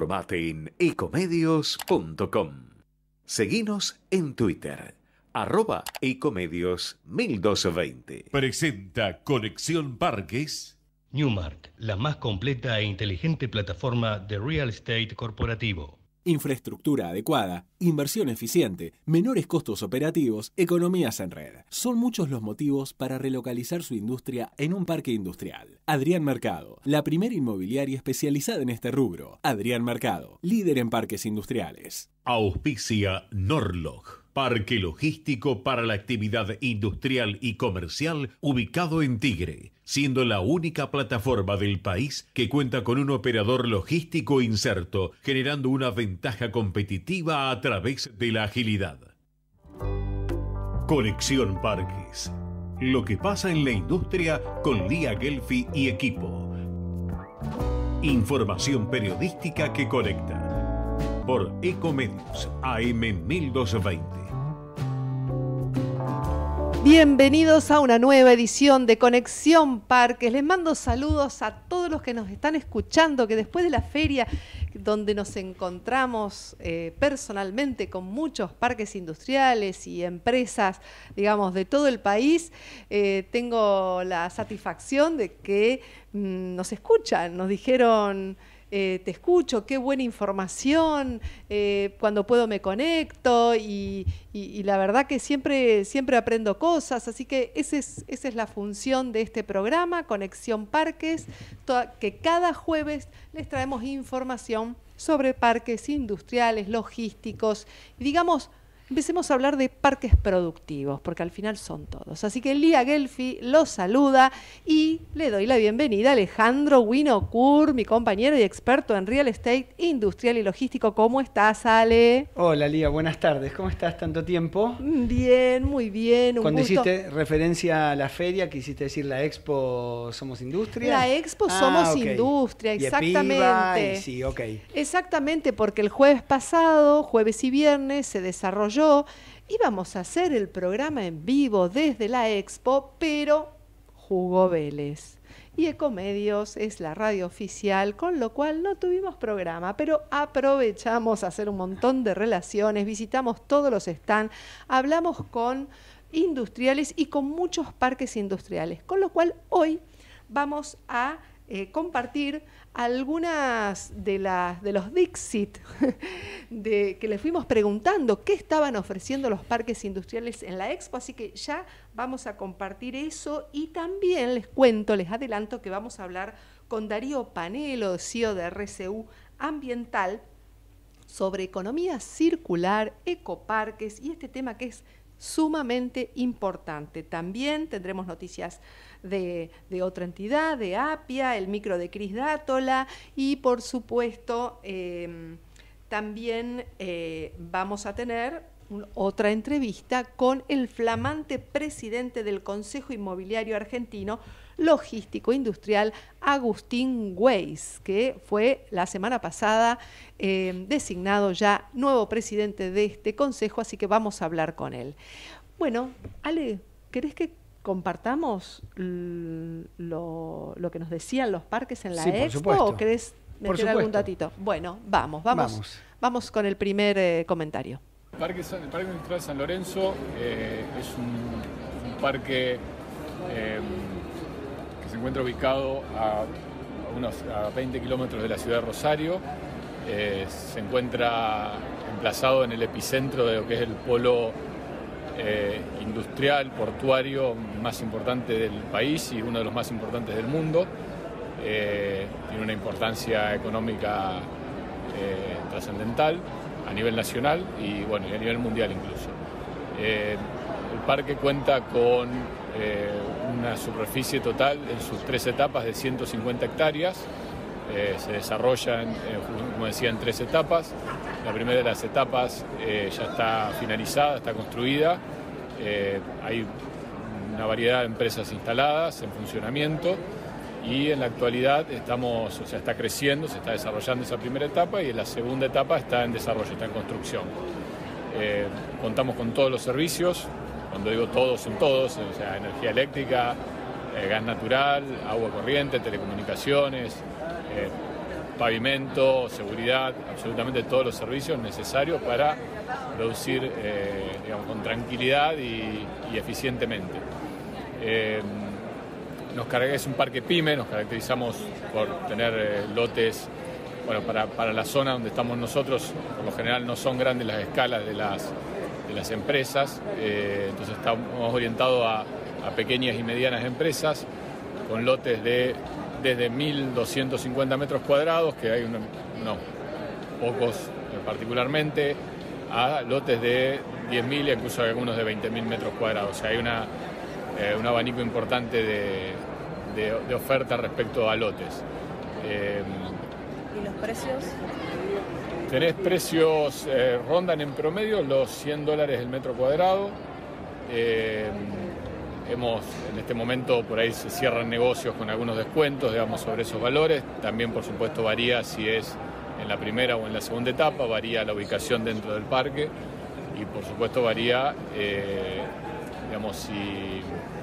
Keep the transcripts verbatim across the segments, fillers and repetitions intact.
Informate en ecomedios punto com. Seguinos en Twitter, arroba ecomedios mil doscientos veinte. Presenta Conexión Parques. Newmark, la más completa e inteligente plataforma de real estate corporativo. Infraestructura adecuada, inversión eficiente, menores costos operativos, economías en red. Son muchos los motivos para relocalizar su industria en un parque industrial. Adrián Mercado, la primera inmobiliaria especializada en este rubro. Adrián Mercado, líder en parques industriales. Auspicia Norlog, parque logístico para la actividad industrial y comercial ubicado en Tigre, siendo la única plataforma del país que cuenta con un operador logístico inserto, generando una ventaja competitiva a través de la agilidad. Conexión Parques. Lo que pasa en la industria con Lía Gelfi y equipo. Información periodística que conecta. Por Ecomedios A M mil doscientos veinte. Bienvenidos a una nueva edición de Conexión Parques. Les mando saludos a todos los que nos están escuchando, que después de la feria donde nos encontramos eh, personalmente con muchos parques industriales y empresas, digamos, de todo el país, eh, tengo la satisfacción de que mmm, nos escuchan, nos dijeron... Eh, te escucho, qué buena información, eh, cuando puedo me conecto y, y, y la verdad que siempre, siempre aprendo cosas, así que ese es, esa es la función de este programa, Conexión Parques, toda, que cada jueves les traemos información sobre parques industriales, logísticos, y digamos, empecemos a hablar de parques productivos, porque al final son todos. Así que Lía Gelfi los saluda y le doy la bienvenida a Alejandro Winokur, mi compañero y experto en real estate industrial y logístico. ¿Cómo estás, Ale? Hola, Lía, buenas tardes. ¿Cómo estás? ¿Tanto tiempo? Bien, muy bien. Un Cuando gusto. Hiciste referencia a la feria, quisiste decir la Expo Somos Industria. La Expo ah, Somos okay. Industria, y exactamente. Epiva, y sí, ok. Exactamente, porque el jueves pasado, jueves y viernes, se desarrolló. Íbamos a hacer el programa en vivo desde la Expo, pero jugó Vélez. Y Ecomedios es la radio oficial, con lo cual no tuvimos programa, pero aprovechamos a hacer un montón de relaciones, visitamos todos los stands, hablamos con industriales y con muchos parques industriales, con lo cual hoy vamos a eh, compartir algunas de, las, de los Dixit de, que les fuimos preguntando qué estaban ofreciendo los parques industriales en la Expo, así que ya vamos a compartir eso y también les cuento, les adelanto que vamos a hablar con Darío Panelo, C E O de R C U Ambiental, sobre economía circular, ecoparques y este tema que es sumamente importante. También tendremos noticias de, de otra entidad, de APIA, el micro de Cris Dátola y por supuesto eh, también eh, vamos a tener un, otra entrevista con el flamante presidente del Consejo Inmobiliario Argentino Logístico Industrial, Agustín Weiss, que fue la semana pasada eh, designado ya nuevo presidente de este consejo, así que vamos a hablar con él. Bueno, Ale, ¿querés que compartamos lo, lo que nos decían los parques en la sí, por Expo supuesto. o querés meter algún datito? Bueno, vamos, vamos, vamos, vamos con el primer eh, comentario. El Parque, el Parque Industrial San Lorenzo eh, es un, un parque eh, que se encuentra ubicado a, a unos a veinte kilómetros de la ciudad de Rosario. Eh, se encuentra emplazado en el epicentro de lo que es el polo eh, industrial, portuario más importante del país y uno de los más importantes del mundo. Eh, tiene una importancia económica eh, trascendental a nivel nacional y, bueno, y a nivel mundial incluso. Eh, el parque cuenta con eh, una superficie total en sus tres etapas de ciento cincuenta hectáreas. Eh, se desarrolla, en, eh, como decía, en tres etapas. La primera de las etapas eh, ya está finalizada, está construida. Eh, hay una variedad de empresas instaladas en funcionamiento y en la actualidad estamos, o sea, está creciendo, se está desarrollando esa primera etapa y en la segunda etapa está en desarrollo, está en construcción. Eh, contamos con todos los servicios, cuando digo todos son todos, o sea, energía eléctrica, eh, gas natural, agua corriente, telecomunicaciones, eh, pavimento, seguridad, absolutamente todos los servicios necesarios para producir eh, digamos, con tranquilidad y, y eficientemente. Eh, nos carga, es un parque pyme, nos caracterizamos por tener eh, lotes, bueno, para, para la zona donde estamos nosotros, por lo general no son grandes las escalas de las, de las empresas, eh, entonces estamos orientados a, a pequeñas y medianas empresas, con lotes de desde mil doscientos cincuenta metros cuadrados, que hay unos, unos pocos particularmente, a lotes de diez mil e incluso algunos de veinte mil metros cuadrados. O sea, hay una, eh, un abanico importante de, de, de oferta respecto a lotes. Eh, ¿Y los precios? Tenés precios, eh, rondan en promedio los cien dólares el metro cuadrado. Eh, Hemos, en este momento, por ahí se cierran negocios con algunos descuentos, digamos, sobre esos valores. También, por supuesto, varía si es en la primera o en la segunda etapa, varía la ubicación dentro del parque y, por supuesto, varía, eh, digamos, si,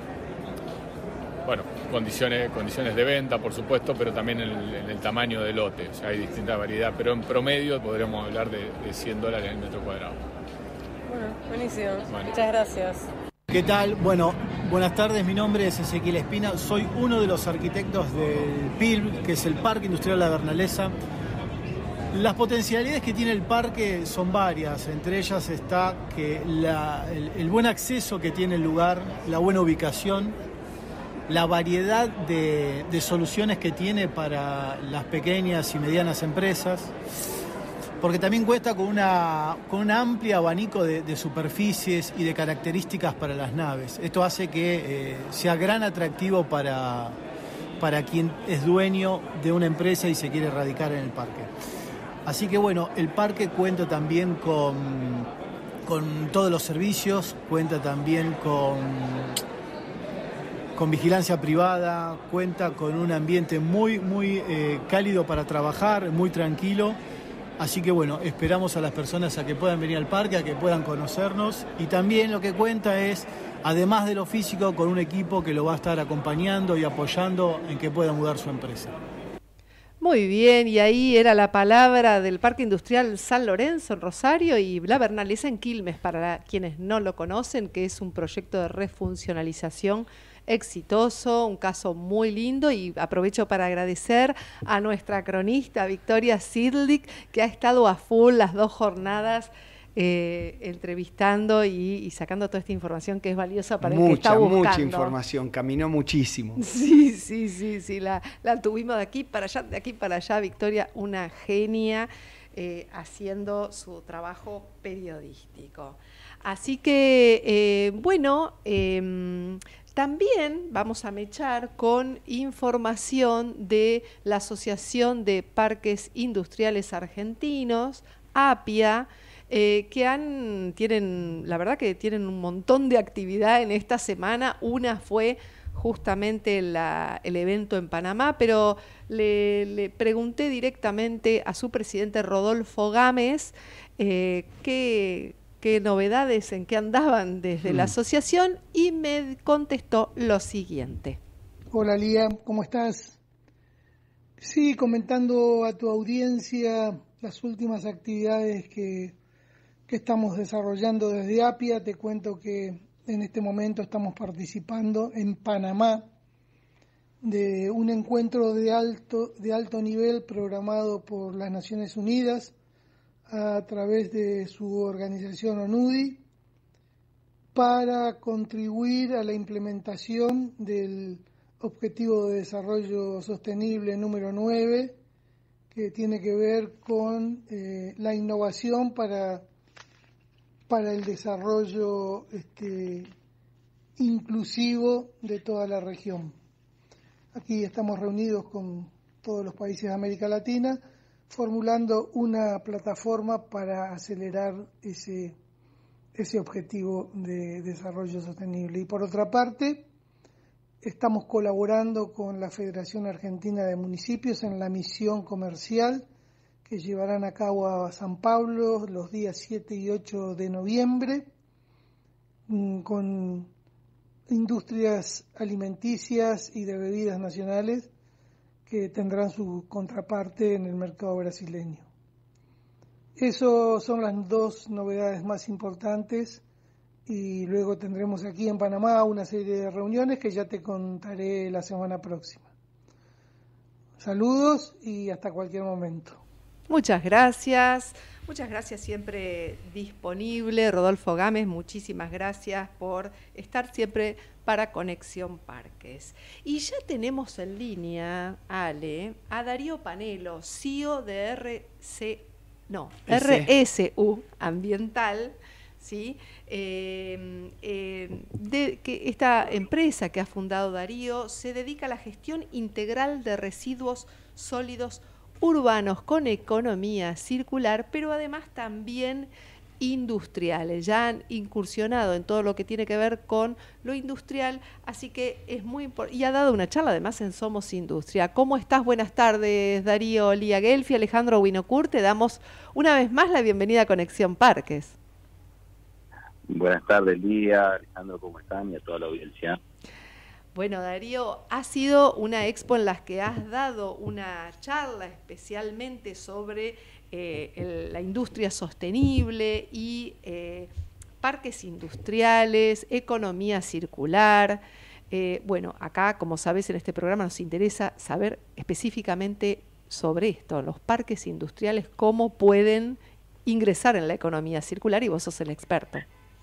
bueno, condiciones, condiciones de venta, por supuesto, pero también en el, en el tamaño del lote. O sea, hay distinta variedad, pero en promedio podríamos hablar de, de cien dólares el metro cuadrado. Bueno, buenísimo. Bueno. Muchas gracias. ¿Qué tal? Bueno, buenas tardes, mi nombre es Ezequiel Espina, soy uno de los arquitectos del P I L, que es el Parque Industrial La Bernalesa. Las potencialidades que tiene el parque son varias, entre ellas está que la, el, el buen acceso que tiene el lugar, la buena ubicación, la variedad de, de soluciones que tiene para las pequeñas y medianas empresas, porque también cuenta con una con un amplio abanico de, de superficies y de características para las naves. Esto hace que eh, sea gran atractivo para, para quien es dueño de una empresa y se quiere radicar en el parque. Así que bueno, el parque cuenta también con, con todos los servicios, cuenta también con, con vigilancia privada, cuenta con un ambiente muy, muy eh, cálido para trabajar, muy tranquilo. Así que bueno, esperamos a las personas a que puedan venir al parque, a que puedan conocernos, y también lo que cuenta es, además de lo físico, con un equipo que lo va a estar acompañando y apoyando en que pueda mudar su empresa. Muy bien, y ahí era la palabra del Parque Industrial San Lorenzo en Rosario y La Bernalesa en Quilmes, para quienes no lo conocen, que es un proyecto de refuncionalización exitoso, un caso muy lindo, y aprovecho para agradecer a nuestra cronista Victoria Sidlik, que ha estado a full las dos jornadas eh, entrevistando y, y sacando toda esta información que es valiosa para mucha, el que está buscando. Mucha información, caminó muchísimo. Sí, sí, sí, sí, la, la tuvimos de aquí para allá, de aquí para allá. Victoria, una genia eh, haciendo su trabajo periodístico. Así que, eh, bueno, eh, también vamos a mechar con información de la Asociación de Parques Industriales Argentinos, APIA, eh, que han, tienen, la verdad que tienen un montón de actividad en esta semana. Una fue justamente la, el evento en Panamá, pero le, le pregunté directamente a su presidente Rodolfo Gámez eh, qué... qué novedades, en qué andaban desde mm. la asociación, y me contestó lo siguiente. Hola Lía, ¿cómo estás? Sí, comentando a tu audiencia las últimas actividades que, que estamos desarrollando desde APIA, te cuento que en este momento estamos participando en Panamá de un encuentro de alto, de alto nivel programado por las Naciones Unidas a través de su organización ONUDI para contribuir a la implementación del Objetivo de Desarrollo Sostenible número nueve, que tiene que ver con eh, la innovación para, para el desarrollo este, inclusivo de toda la región. Aquí estamos reunidos con todos los países de América Latina, formulando una plataforma para acelerar ese, ese objetivo de desarrollo sostenible. Y por otra parte, estamos colaborando con la Federación Argentina de Municipios en la misión comercial que llevarán a cabo a San Pablo los días siete y ocho de noviembre, con industrias alimenticias y de bebidas nacionales que tendrán su contraparte en el mercado brasileño. Esas son las dos novedades más importantes y luego tendremos aquí en Panamá una serie de reuniones que ya te contaré la semana próxima. Saludos y hasta cualquier momento. Muchas gracias, muchas gracias, siempre disponible. Rodolfo Gámez, muchísimas gracias por estar siempre para Conexión Parques. Y ya tenemos en línea, Ale, a Darío Panelo, C E O de R C, no, R S U Ambiental, ¿sí? Eh, eh, de, que esta empresa que ha fundado Darío se dedica a la gestión integral de residuos sólidos urbanos con economía circular, pero además también industriales. Ya han incursionado en todo lo que tiene que ver con lo industrial, así que es muy importante. Y ha dado una charla además en Somos Industria. ¿Cómo estás? Buenas tardes, Darío. Lía Gelfi, Alejandro Winocourt, te damos una vez más la bienvenida a Conexión Parques. Buenas tardes, Lía, Alejandro, ¿cómo están? Y a toda la audiencia. Bueno, Darío, ha sido una expo en la que has dado una charla especialmente sobre eh, el, la industria sostenible y eh, parques industriales, economía circular. Eh, bueno, acá, como sabes, en este programa nos interesa saber específicamente sobre esto, los parques industriales, cómo pueden ingresar en la economía circular, y vos sos el experto.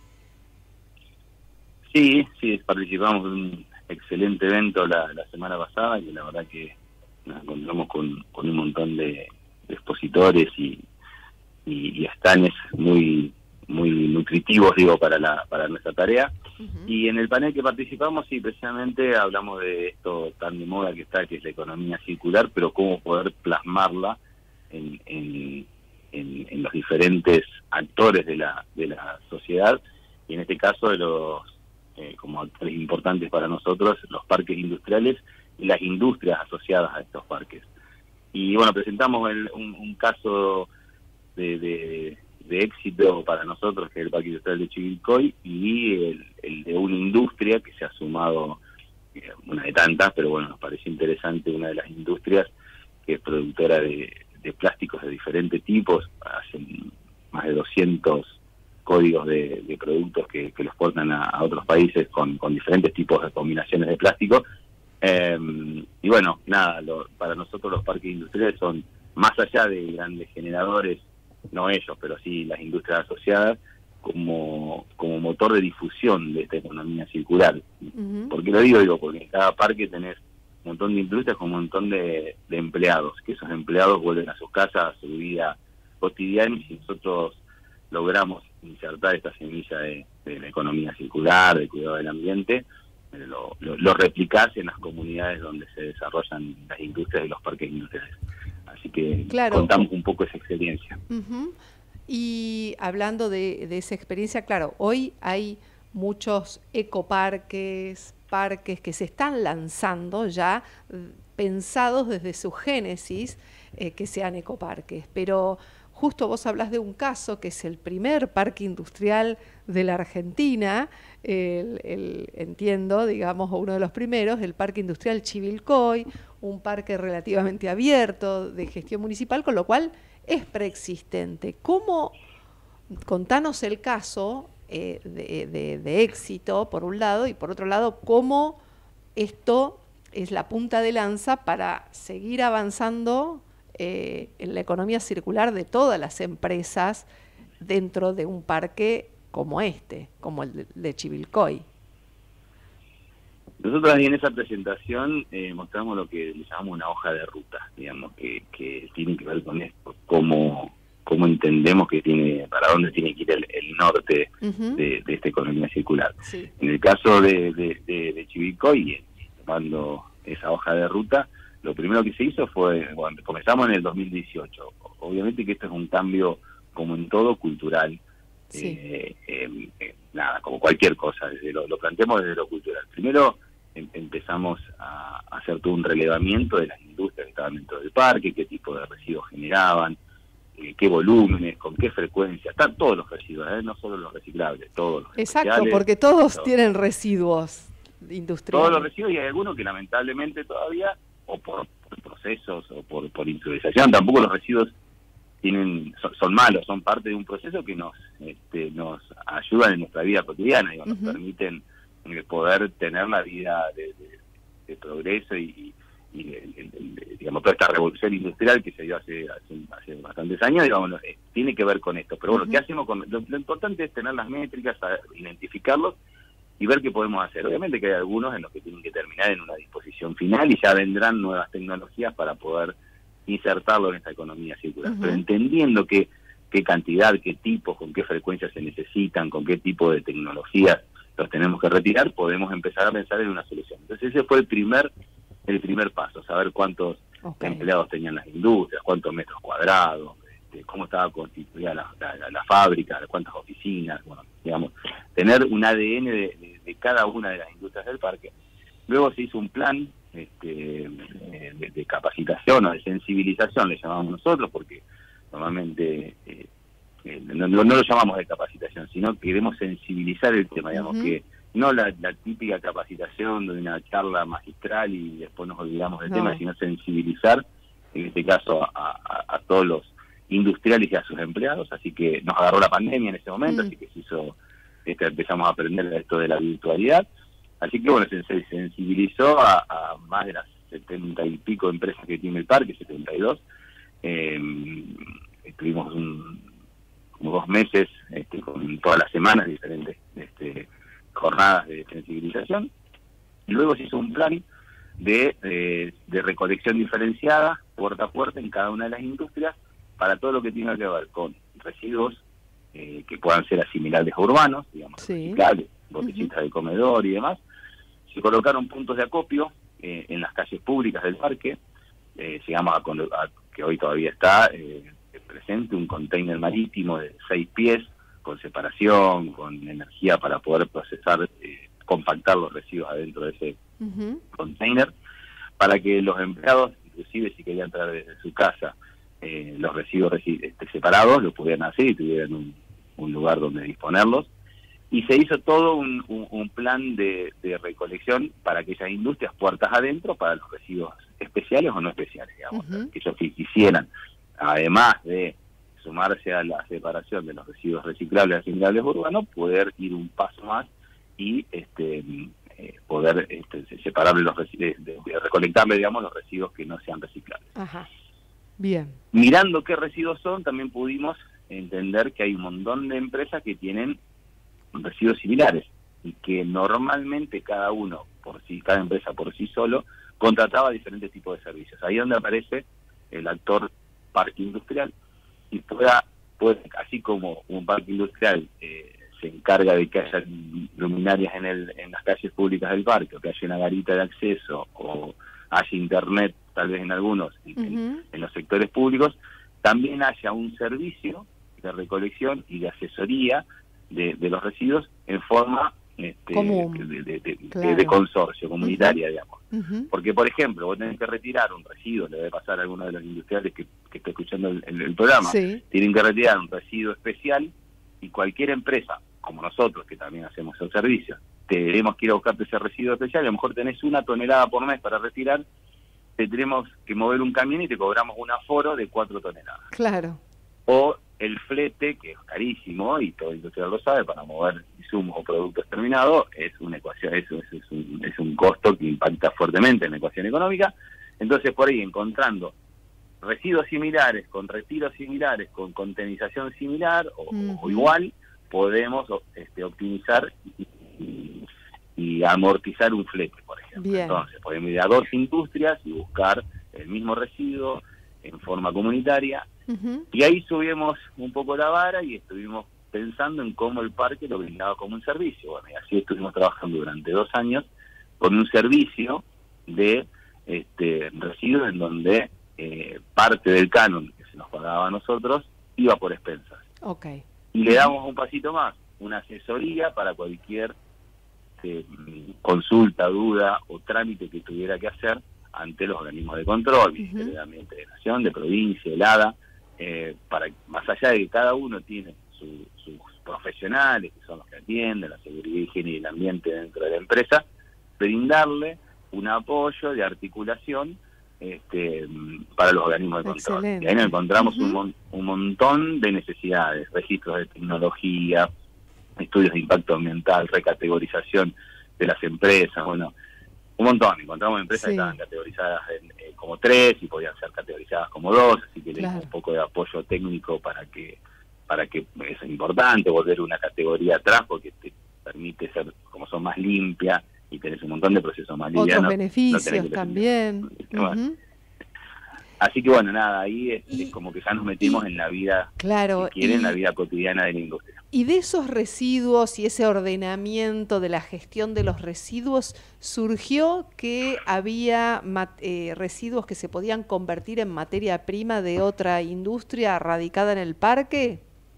Sí, sí, participamos en un excelente evento la, la semana pasada, y la verdad que nos encontramos con, con un montón de, de expositores y, y, y stands muy muy nutritivos, digo, para la para nuestra tarea. Uh-huh. Y en el panel que participamos, sí, precisamente hablamos de esto tan de moda que está, que es la economía circular, pero cómo poder plasmarla en, en, en, en los diferentes actores de la de la sociedad, y en este caso de los Eh, como actores importantes para nosotros, los parques industriales y las industrias asociadas a estos parques. Y bueno, presentamos el, un, un caso de, de, de éxito para nosotros, que es el Parque Industrial de Chivilcoy, y el, el de una industria que se ha sumado, eh, una de tantas, pero bueno, nos pareció interesante, una de las industrias que es productora de, de plásticos de diferentes tipos, hacen más de doscientos códigos de, de productos que, que los exportan a, a otros países con, con diferentes tipos de combinaciones de plástico. Eh, y bueno, nada, lo, para nosotros los parques industriales son, más allá de grandes generadores, no ellos, pero sí las industrias asociadas, como, como motor de difusión de esta economía circular. Uh-huh. ¿Por qué lo digo? Digo, porque en cada parque tenés un montón de industrias con un montón de, de empleados, que esos empleados vuelven a sus casas, a su vida cotidiana, y si nosotros logramos insertar esta semilla de, de la economía circular, de cuidado del ambiente, eh, lo, lo, lo replicás en las comunidades donde se desarrollan las industrias y los parques industriales. Así que claro, contamos un poco esa experiencia. Uh-huh. Y hablando de, de esa experiencia, claro, hoy hay muchos ecoparques, parques que se están lanzando ya, pensados desde su génesis, eh, que sean ecoparques, pero justo vos hablás de un caso que es el primer parque industrial de la Argentina, el, el, entiendo, digamos, uno de los primeros, el Parque Industrial Chivilcoy, un parque relativamente abierto de gestión municipal, con lo cual es preexistente. ¿Cómo, contanos el caso eh, de, de, de éxito, por un lado, y por otro lado, cómo esto es la punta de lanza para seguir avanzando Eh, en la economía circular de todas las empresas dentro de un parque como este, como el de, de Chivilcoy? Nosotros ahí en esa presentación eh, mostramos lo que le llamamos una hoja de ruta, digamos, que, que tiene que ver con esto, cómo, cómo entendemos que tiene, para dónde tiene que ir el, el norte uh-huh. de, de esta economía circular. Sí. En el caso de, de, de, de Chivilcoy, tomando esa hoja de ruta, lo primero que se hizo fue, bueno, comenzamos en el dos mil dieciocho. Obviamente que esto es un cambio, como en todo, cultural. Sí. Eh, eh, eh, nada, como cualquier cosa, desde lo, lo planteamos desde lo cultural. Primero em, empezamos a, a hacer todo un relevamiento de las industrias que estaban dentro del parque, qué tipo de residuos generaban, eh, qué volúmenes, con qué frecuencia. Están todos los residuos, ¿eh? No solo los reciclables, todos los Exacto, porque todos, todos tienen residuos industriales. Todos los residuos, y hay algunos que lamentablemente todavía, o por, por procesos o por, por improvisación. Tampoco los residuos tienen son, son malos, son parte de un proceso que nos este, nos ayudan en nuestra vida cotidiana, digo, uh-huh. nos permiten eh, poder tener la vida de, de, de progreso y, y de, de, de, digamos, toda esta revolución industrial que se dio hace hace, hace bastantes años, digamos, eh, tiene que ver con esto. Pero bueno, uh-huh. ¿qué hacemos con lo, lo importante es tener las métricas, saber, identificarlos y ver qué podemos hacer? Obviamente que hay algunos en los que tienen que terminar en una disposición final y ya vendrán nuevas tecnologías para poder insertarlo en esta economía circular, uh-huh. pero entendiendo que, qué cantidad, qué tipos, con qué frecuencia se necesitan, con qué tipo de tecnologías los tenemos que retirar, podemos empezar a pensar en una solución. Entonces ese fue el primer el primer paso, saber cuántos okay. empleados tenían las industrias, cuántos metros cuadrados, este, cómo estaba constituida la, la, la, la fábrica, cuántas oficinas, bueno, digamos, tener un A D N de, de, de cada una de las industrias del parque. Luego se hizo un plan este, de, de capacitación o de sensibilización, le llamamos nosotros, porque normalmente eh, eh, no, no, no lo llamamos de capacitación, sino que queremos sensibilizar el tema, digamos, uh-huh. que no la, la típica capacitación de una charla magistral y después nos olvidamos del no. tema, sino sensibilizar, en este caso, a, a, a todos los industriales y a sus empleados. Así que nos agarró la pandemia en ese momento, uh-huh. así que se hizo, este, empezamos a aprender esto de la virtualidad. Así que bueno, se, se sensibilizó a, a más de las setenta y pico empresas que tiene el parque, setenta y dos. Eh, estuvimos un, como dos meses este, con todas las semanas diferentes este, jornadas de sensibilización. Y luego se hizo un plan de, de, de recolección diferenciada, puerta a puerta, en cada una de las industrias, para todo lo que tiene que ver con residuos eh, que puedan ser asimilables a urbanos, digamos, sí. reciclables, botellitas uh-huh. de comedor y demás. Se colocaron puntos de acopio eh, en las calles públicas del parque. Eh, llegamos a, a que hoy todavía está eh, presente un container marítimo de seis pies, con separación, con energía para poder procesar, eh, compactar los residuos adentro de ese uh-huh. container, para que los empleados, inclusive si querían traer desde su casa eh, los residuos resi- este, separados, lo pudieran hacer y tuvieran un, un lugar donde disponerlos. Y se hizo todo un, un, un plan de, de recolección para aquellas industrias puertas adentro, para los residuos especiales o no especiales, digamos, uh-huh. que ellos quisieran, además de sumarse a la separación de los residuos reciclables y asimilables urbanos, poder ir un paso más y este eh, poder este, separarle los residuos, de, de recolectarle, digamos, los residuos que no sean reciclables. Ajá. Bien. Mirando qué residuos son, también pudimos entender que hay un montón de empresas que tienen residuos similares y que normalmente cada uno por sí, cada empresa por sí solo contrataba diferentes tipos de servicios. Ahí es donde aparece el actor parque industrial y pueda, puede, así como un parque industrial eh, se encarga de que haya luminarias en el en las calles públicas del parque, o que haya una garita de acceso, o haya internet tal vez en algunos, uh-huh. en, en los sectores públicos, también haya un servicio de recolección y de asesoría de, de los residuos en forma este, de, de, de, claro. de, de consorcio, comunitaria, uh-huh. digamos. Uh-huh. Porque, por ejemplo, vos tenés que retirar un residuo, le debe pasar a alguno de los industriales que, que está escuchando el, el, el programa, sí. tienen que retirar un residuo especial y cualquier empresa, como nosotros, que también hacemos el servicio, tenemos que ir a buscarte ese residuo especial, a lo mejor tenés una tonelada por mes para retirar, te tenemos que mover un camión y te cobramos un aforo de cuatro toneladas. Claro. O el flete, que es carísimo, y todo el industrial lo sabe, para mover insumos o productos terminados, es una ecuación, eso es, es, un, es un costo que impacta fuertemente en la ecuación económica. Entonces, por ahí, encontrando residuos similares, con retiros similares, con contenización similar o, uh-huh. o igual, podemos este, optimizar y, y, y amortizar un flete, por ejemplo. Bien. Entonces, podemos ir a dos industrias y buscar el mismo residuo en forma comunitaria. Uh-huh. Y ahí subimos un poco la vara y estuvimos pensando en cómo el parque lo brindaba como un servicio. Bueno, y así estuvimos trabajando durante dos años con un servicio de este residuos en donde eh, parte del canon que se nos pagaba a nosotros iba por expensas. Okay. Y le damos un pasito más, una asesoría para cualquier eh, consulta, duda o trámite que tuviera que hacer ante los organismos de control, Ministerio uh-huh. de Ambiente de Nación, de provincia, el A D A, eh, para más allá de que cada uno tiene su, sus profesionales, que son los que atienden la seguridad, higiene y el ambiente dentro de la empresa, brindarle un apoyo de articulación este, para los organismos de control. Excelente. Y ahí nos encontramos Uh-huh. un, mon- un montón de necesidades, registros de tecnología, estudios de impacto ambiental, recategorización de las empresas, bueno, un montón. Encontramos empresas Sí. que estaban categorizadas en, eh, como tres y podían ser categorizadas como dos, así que le dimos Claro. un poco de apoyo técnico para que, para que es importante volver una categoría atrás porque te permite ser, como son más limpias y tenés un montón de procesos más Otros livianos. no beneficios tenés que también. Bueno. Ujú. Así que bueno, nada, ahí es, Y- es como que ya nos metimos y- en la vida, Claro. si quieren, y- la vida cotidiana de la industria. Y de esos residuos y ese ordenamiento de la gestión de los residuos, surgió que había ma- eh, residuos que se podían convertir en materia prima de otra industria radicada en el parque.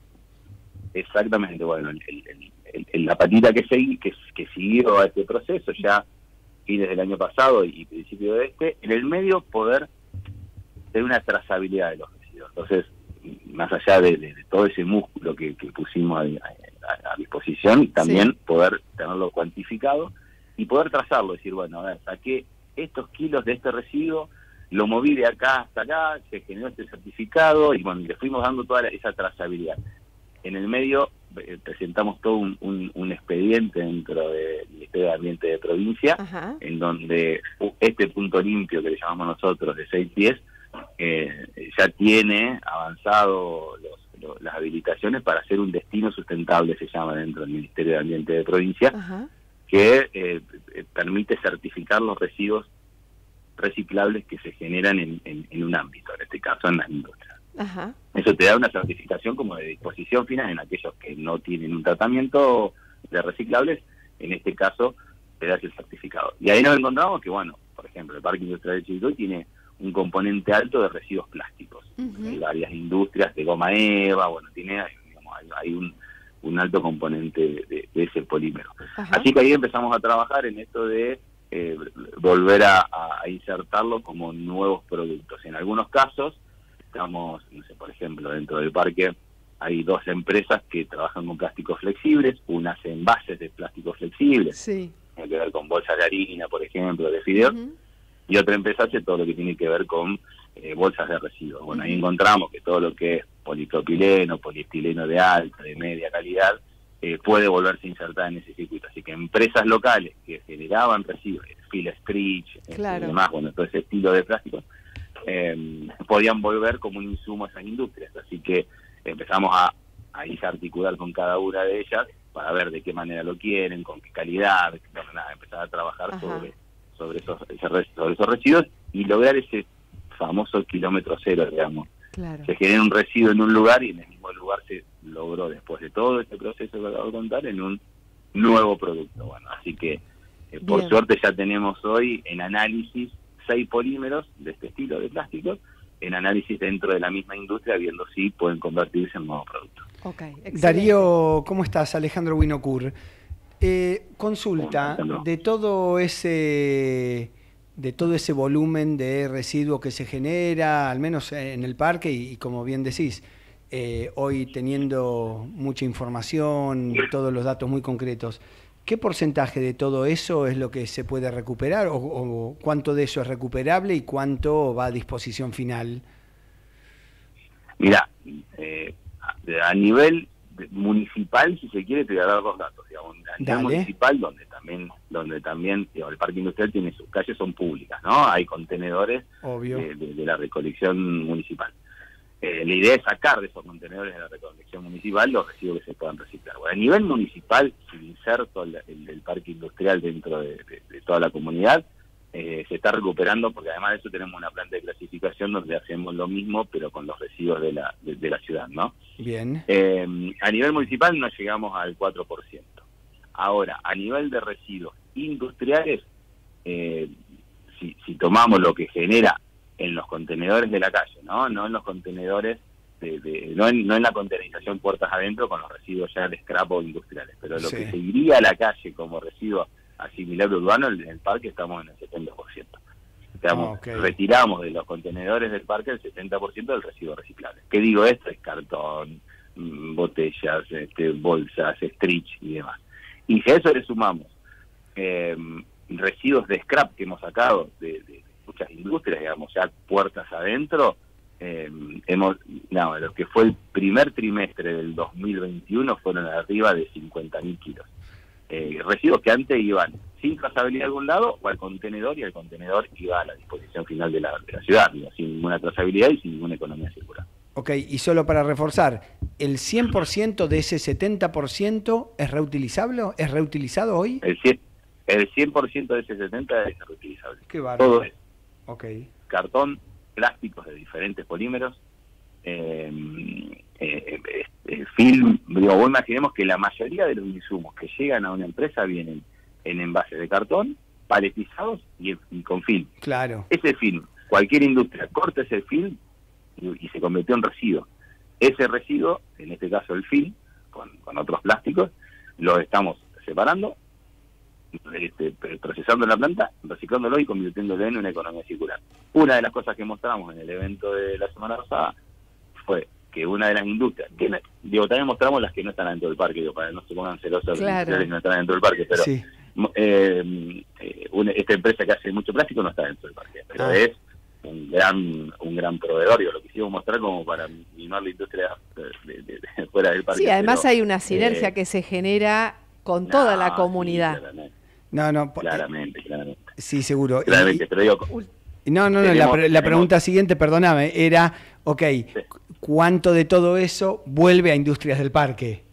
Exactamente, bueno, el, el- el- el- la patita que, segui- que, que siguió a este proceso ya fines del año pasado y principio de este, en el medio poder tener una trazabilidad de los residuos. Entonces, más allá de, de- de todo ese músculo que, que pusimos a, a- a disposición, también Sí. poder tenerlo cuantificado y poder trazarlo, decir, bueno, a ver, saqué estos kilos de este residuo, lo moví de acá hasta acá, se generó este certificado y bueno, le fuimos dando toda la- esa trazabilidad. En el medio eh, presentamos todo un, un, un expediente dentro del Ministerio de Ambiente de provincia, Ajá. en donde este punto limpio que le llamamos nosotros de seis pies, eh, ya tiene avanzado los, los- las habilitaciones para hacer un destino sustentable, se llama dentro del Ministerio de Ambiente de provincia, Ajá. que eh, eh, permite certificar los residuos reciclables que se generan en, en, en un ámbito, en este caso en las industrias. Ajá. Eso te da una certificación como de disposición final en aquellos que no tienen un tratamiento de reciclables, en este caso te das el certificado. Y ahí nos encontramos que, bueno, por ejemplo, el Parque Industrial de Chivilcoy tiene un componente alto de residuos plásticos. Ujú. Hay varias industrias de goma eva, bueno, tiene digamos, hay, hay un, un alto componente de, de- de ese polímero. Ajá. Así que ahí empezamos a trabajar en esto de eh, volver a, a insertarlo como nuevos productos. En algunos casos, estamos, no sé, por ejemplo, dentro del parque hay dos empresas que trabajan con plásticos flexibles, una hace envases de plásticos flexibles, Sí. tiene que ver con bolsas de harina, por ejemplo, de fideos, Ujú. y otra empresa hace todo lo que tiene que ver con eh, bolsas de residuos. Bueno, ahí Ujú. encontramos que todo lo que es polipropileno, poliestileno de alta, de media calidad, eh, puede volverse a insertar en ese circuito. Así que empresas locales que generaban residuos, Phil Stritch, Claro. y demás, bueno, todo ese estilo de plástico, eh, podían volver como un insumo a esas industrias. Así que empezamos a, a ir a articular con cada una de ellas para ver de qué manera lo quieren, con qué calidad, bueno, nada, empezar a trabajar Ajá. sobre sobre esos, ese res- sobre esos residuos y lograr ese famoso kilómetro cero, digamos. Claro. Se genera un residuo en un lugar y en el mismo lugar se logró, después de todo este proceso que acabo de contar, en un nuevo producto. Bueno, así que eh, por Bien. suerte ya tenemos hoy en análisis seis polímeros de este estilo de plástico, en análisis dentro de la misma industria, viendo si pueden convertirse en nuevos productos. Ok, excelente. Darío, ¿cómo estás? Alejandro Winocur. Eh, consulta, Alejandro. de todo ese de todo ese volumen de residuos que se genera, al menos en el parque, y, y como bien decís, eh, hoy teniendo mucha información, todos los datos muy concretos, ¿qué porcentaje de todo eso es lo que se puede recuperar o, o cuánto de eso es recuperable y cuánto va a disposición final? Mira, eh, a, a nivel de- municipal, si se quiere, te voy a dar dos datos. Digamos, a nivel Dale. municipal, donde también, donde también digamos, el parque industrial tiene sus calles, son públicas, ¿no? Hay contenedores Obvio. de, de- de la recolección municipal. Eh, la idea es sacar de esos contenedores de la recolección municipal los residuos que se puedan reciclar. Bueno, a nivel municipal, si inserto el, el- el parque industrial dentro de, de- de toda la comunidad, eh, se está recuperando, porque además de eso tenemos una planta de clasificación donde hacemos lo mismo, pero con los residuos de la, de, de la ciudad, ¿no? Bien. Eh, a nivel municipal no llegamos al cuatro por ciento. Ahora, a nivel de residuos industriales, eh, si, si tomamos lo que genera en los contenedores de la calle, no no en los contenedores, de, de- no, en, no en la contenerización puertas adentro con los residuos ya de scrap o industriales, pero lo Sí. que se iría a la calle como residuo asimilable urbano, en el parque estamos en el setenta por ciento. Digamos, Ah, ok. retiramos de los contenedores del parque el setenta por ciento del residuo reciclable. ¿Qué digo esto? Es cartón, mm, botellas, este, bolsas, stretch y demás. Y si a eso le sumamos eh, residuos de scrap que hemos sacado de, de, muchas industrias, digamos, ya puertas adentro. Eh, hemos, no, lo que fue el primer trimestre del dos mil veintiuno fueron arriba de cincuenta mil kilos. Eh, residuos que antes iban sin trazabilidad a algún lado o al contenedor, y el contenedor iba a la disposición final de la, de la ciudad, digo, sin ninguna trazabilidad y sin ninguna economía circular. Ok, y solo para reforzar, ¿el cien por ciento de ese setenta por ciento es reutilizable? ¿Es reutilizado hoy? El cien, el cien por ciento de ese setenta por ciento es reutilizable. Qué bárbaro. Todo es okay. Cartón, plásticos de diferentes polímeros, eh, eh, eh, film. Digo, vos imaginemos que la mayoría de los insumos que llegan a una empresa vienen en envases de cartón, paletizados y, y con film. Claro. Ese film, cualquier industria corta ese film y, y se convirtió en residuo. Ese residuo, en este caso el film, con, con otros plásticos, lo estamos separando, este, procesando en la planta, reciclándolo y convirtiéndolo en una economía circular. Una de las cosas que mostramos en el evento de la semana pasada fue que una de las industrias, que digo, también mostramos las que no están dentro del parque, digo, para que no se pongan celosos claro. las que no están dentro del parque, pero sí. eh, eh, una, esta empresa que hace mucho plástico no está dentro del parque, pero ah. es un gran un gran proveedor, digo, lo quisimos mostrar como para mimar la industria de, de, de fuera del parque. Sí, además pero, hay una sinergia eh, que se genera con toda no, la comunidad. Sí, claramente. No, no, claramente, claramente. Sí, seguro. Claramente, y, pero digo... No, no, no, tenemos, la, la tenemos, pregunta siguiente, perdóname, era, ok, sí. ¿cuánto de todo eso vuelve a Industrias del Parque?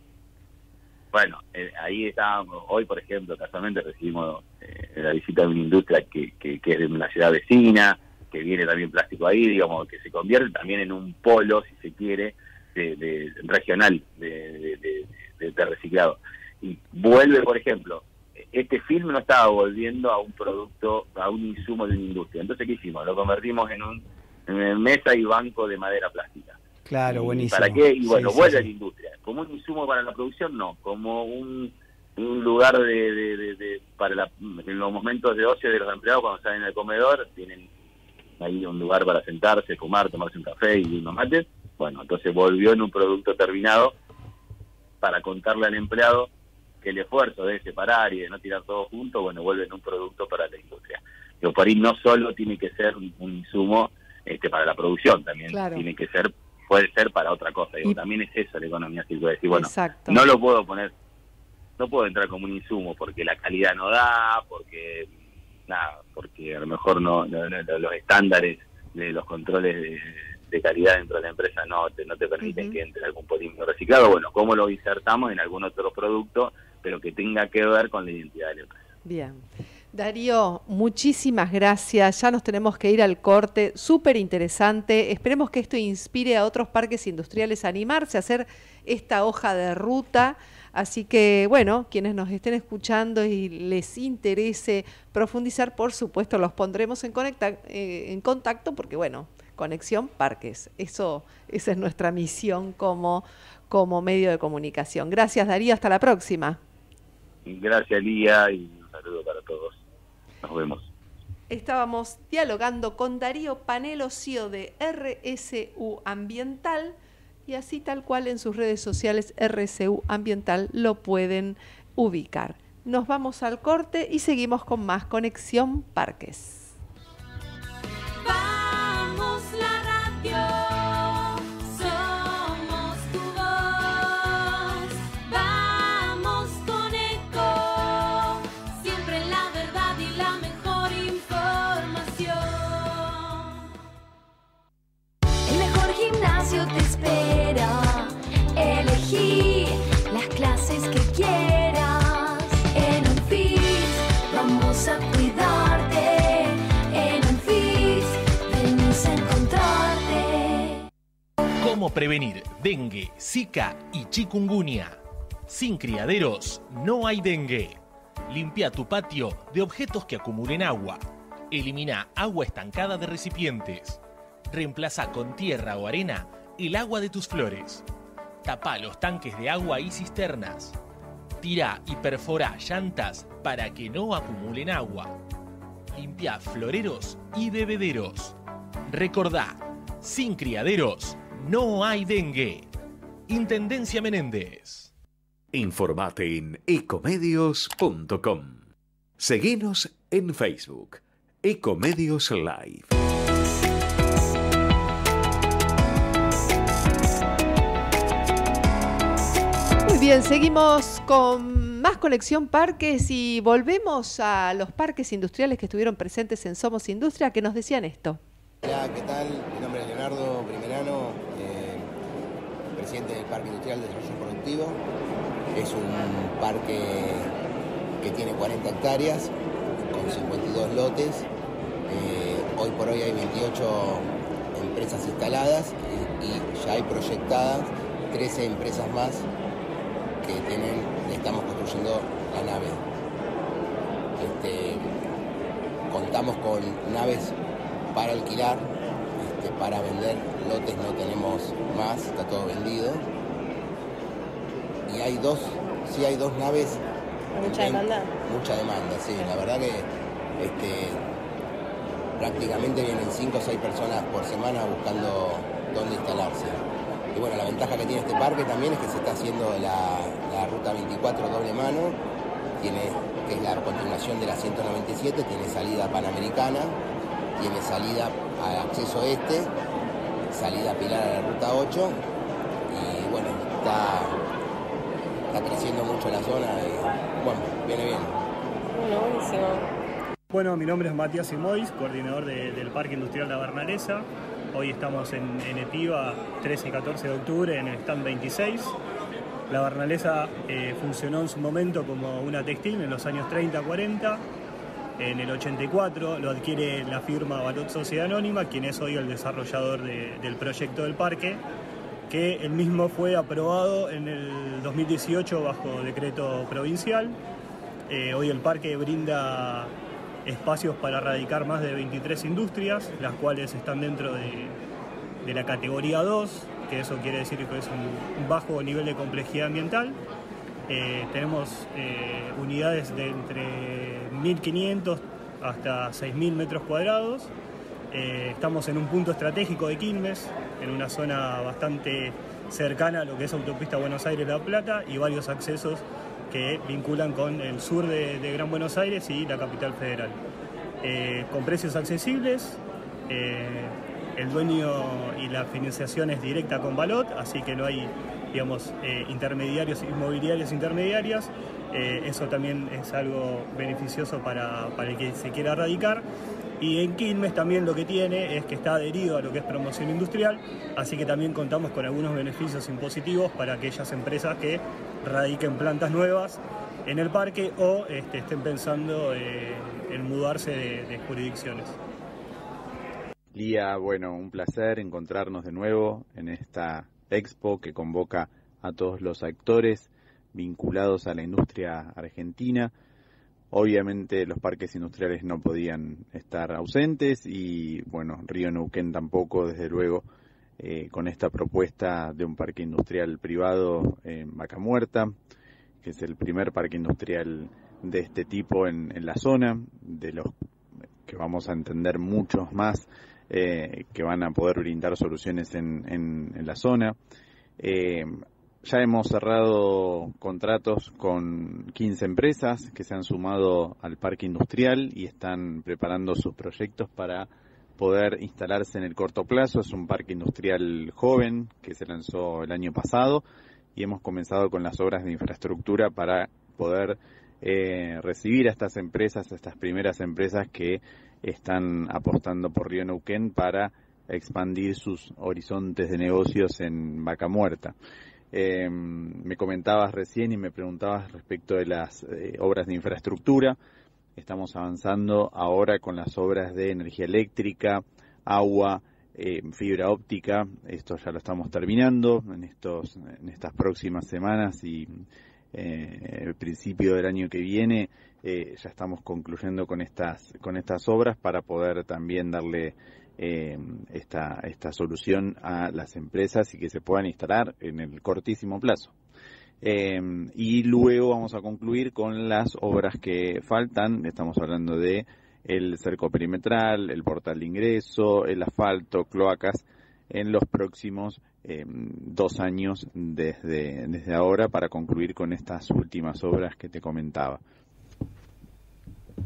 Bueno, eh, ahí estábamos, hoy por ejemplo, casualmente recibimos eh, la visita de una industria que, que, que es de una ciudad vecina, que viene también plástico ahí, digamos, que se convierte también en un polo, si se quiere, de, de regional de, de, de, de, de reciclado. Y vuelve, por ejemplo, este film no estaba volviendo a un producto, a un insumo de una industria. Entonces, ¿qué hicimos? Lo convertimos en un en mesa y banco de madera plástica. Claro, buenísimo. ¿Para qué? Y bueno, sí, vuelve sí, a la sí. industria. Como un insumo para la producción, no. Como un, un lugar de, de, de, de para la, en los momentos de ocio de los empleados cuando salen al comedor, tienen ahí un lugar para sentarse, fumar, tomarse un café y unos mates. Bueno, entonces volvió en un producto terminado para contarle al empleado que el esfuerzo de separar y de no tirar todo junto, bueno, vuelve en un producto para la industria. Pero por ahí no solo tiene que ser un, un insumo este, para la producción, también claro. tiene que ser, puede ser para otra cosa. Digo, y... también es eso la economía circular. Decir, bueno, exacto. no lo puedo poner, no puedo entrar como un insumo porque la calidad no da, porque nada, porque a lo mejor no, no, no los estándares de los controles de, de calidad dentro de la empresa no te, no te permiten uh-huh. que entre algún polímero reciclado. Bueno, ¿cómo lo insertamos en algún otro producto, pero que tenga que ver con la identidad de la empresa? Bien. Darío, muchísimas gracias. Ya nos tenemos que ir al corte. Súper interesante. Esperemos que esto inspire a otros parques industriales a animarse a hacer esta hoja de ruta. Así que, bueno, quienes nos estén escuchando y les interese profundizar, por supuesto, los pondremos en, conecta, eh, en contacto porque, bueno, Conexión Parques. Eso, esa es nuestra misión como, como medio de comunicación. Gracias, Darío. Hasta la próxima. Gracias, Lía, y un saludo para todos. Nos vemos. Estábamos dialogando con Darío Panelo, C E O de R S U Ambiental, y así tal cual en sus redes sociales R S U Ambiental lo pueden ubicar. Nos vamos al corte y seguimos con más Conexión Parques. Vamos la radio. Te espera, elegí las clases que quieras. En Anfis vamos a cuidarte. En Anfis venimos a encontrarte. ¿Cómo prevenir dengue, zika y chikungunya? Sin criaderos no hay dengue. Limpia tu patio de objetos que acumulen agua. Elimina agua estancada de recipientes. Reemplaza con tierra o arena el agua de tus flores. Tapa los tanques de agua y cisternas. Tira y perfora llantas para que no acumulen agua. Limpia floreros y bebederos. Recordá, sin criaderos no hay dengue. Intendencia Menéndez. Informate en ecomedios punto com. Seguinos en Facebook, Ecomedios Live. Muy bien, seguimos con más Conexión Parques y volvemos a los parques industriales que estuvieron presentes en Somos Industria, que nos decían esto. Hola, ¿qué tal? Mi nombre es Leonardo Primerano, eh, presidente del Parque Industrial de Desarrollo Productivo. Es un parque que tiene cuarenta hectáreas con cincuenta y dos lotes. Eh, hoy por hoy hay veintiocho empresas instaladas y, y ya hay proyectadas trece empresas más que tienen, estamos construyendo la nave. Este, contamos con naves para alquilar, este, para vender lotes no tenemos más, está todo vendido. Y hay dos, sí hay dos naves. ¿Mucha demanda? Mucha demanda, sí. La verdad que este, prácticamente vienen cinco o seis personas por semana buscando dónde instalarse. Y bueno, la ventaja que tiene este parque también es que se está haciendo la, la ruta veinticuatro doble mano, tiene, que es la continuación de la ciento noventa y siete, tiene salida panamericana, tiene salida a acceso este, salida Pilar a la ruta ocho, y bueno, está, está creciendo mucho la zona y bueno, viene bien. Bueno, buenísimo. Bueno, mi nombre es Matías Simois, coordinador de, del Parque Industrial La Bernalesa. Hoy estamos en, en EPIVA trece y catorce de octubre en el stand veintiséis. La Bernalesa eh, funcionó en su momento como una textil en los años treinta cuarenta. En el ochenta y cuatro lo adquiere la firma Balot Sociedad Anónima, quien es hoy el desarrollador de, del proyecto del parque, que el mismo fue aprobado en el dos mil dieciocho bajo decreto provincial. Eh, hoy el parque brinda espacios para radicar más de veintitrés industrias, las cuales están dentro de, de la categoría dos, que eso quiere decir que es un bajo nivel de complejidad ambiental. Eh, tenemos eh, unidades de entre mil quinientos hasta seis mil metros cuadrados. Eh, estamos en un punto estratégico de Quilmes, en una zona bastante cercana a lo que es autopista Buenos Aires-La Plata y varios accesos que vinculan con el sur de, de Gran Buenos Aires y la capital federal. Eh, con precios accesibles, eh, el dueño y la financiación es directa con Balot, así que no hay, digamos, eh, intermediarios inmobiliarios intermediarias. Eh, eso también es algo beneficioso para, para el que se quiera radicar. Y en Quilmes también lo que tiene es que está adherido a lo que es promoción industrial, así que también contamos con algunos beneficios impositivos para aquellas empresas que radiquen plantas nuevas en el parque o este, estén pensando eh, en mudarse de, de jurisdicciones. Lía, bueno, un placer encontrarnos de nuevo en esta expo que convoca a todos los actores vinculados a la industria argentina. Obviamente los parques industriales no podían estar ausentes y, bueno, Río Neuquén tampoco, desde luego, eh, con esta propuesta de un parque industrial privado en Vaca Muerta, que es el primer parque industrial de este tipo en, en la zona, de los que vamos a entender muchos más eh, que van a poder brindar soluciones en, en, en la zona. Eh, Ya hemos cerrado contratos con quince empresas que se han sumado al parque industrial y están preparando sus proyectos para poder instalarse en el corto plazo. Es un parque industrial joven que se lanzó el año pasado y hemos comenzado con las obras de infraestructura para poder eh, recibir a estas empresas, a estas primeras empresas que están apostando por Río Neuquén para expandir sus horizontes de negocios en Vaca Muerta. Eh, me comentabas recién y me preguntabas respecto de las eh, obras de infraestructura. Estamos avanzando ahora con las obras de energía eléctrica, agua, eh, fibra óptica. Esto ya lo estamos terminando en estos en estas próximas semanas y eh, el principio del año que viene eh, ya estamos concluyendo con estas con estas obras para poder también darle Eh, esta, esta solución a las empresas y que se puedan instalar en el cortísimo plazo. Eh, y luego vamos a concluir con las obras que faltan. Estamos hablando de el cerco perimetral, el portal de ingreso, el asfalto, cloacas, en los próximos eh, dos años desde, desde ahora para concluir con estas últimas obras que te comentaba.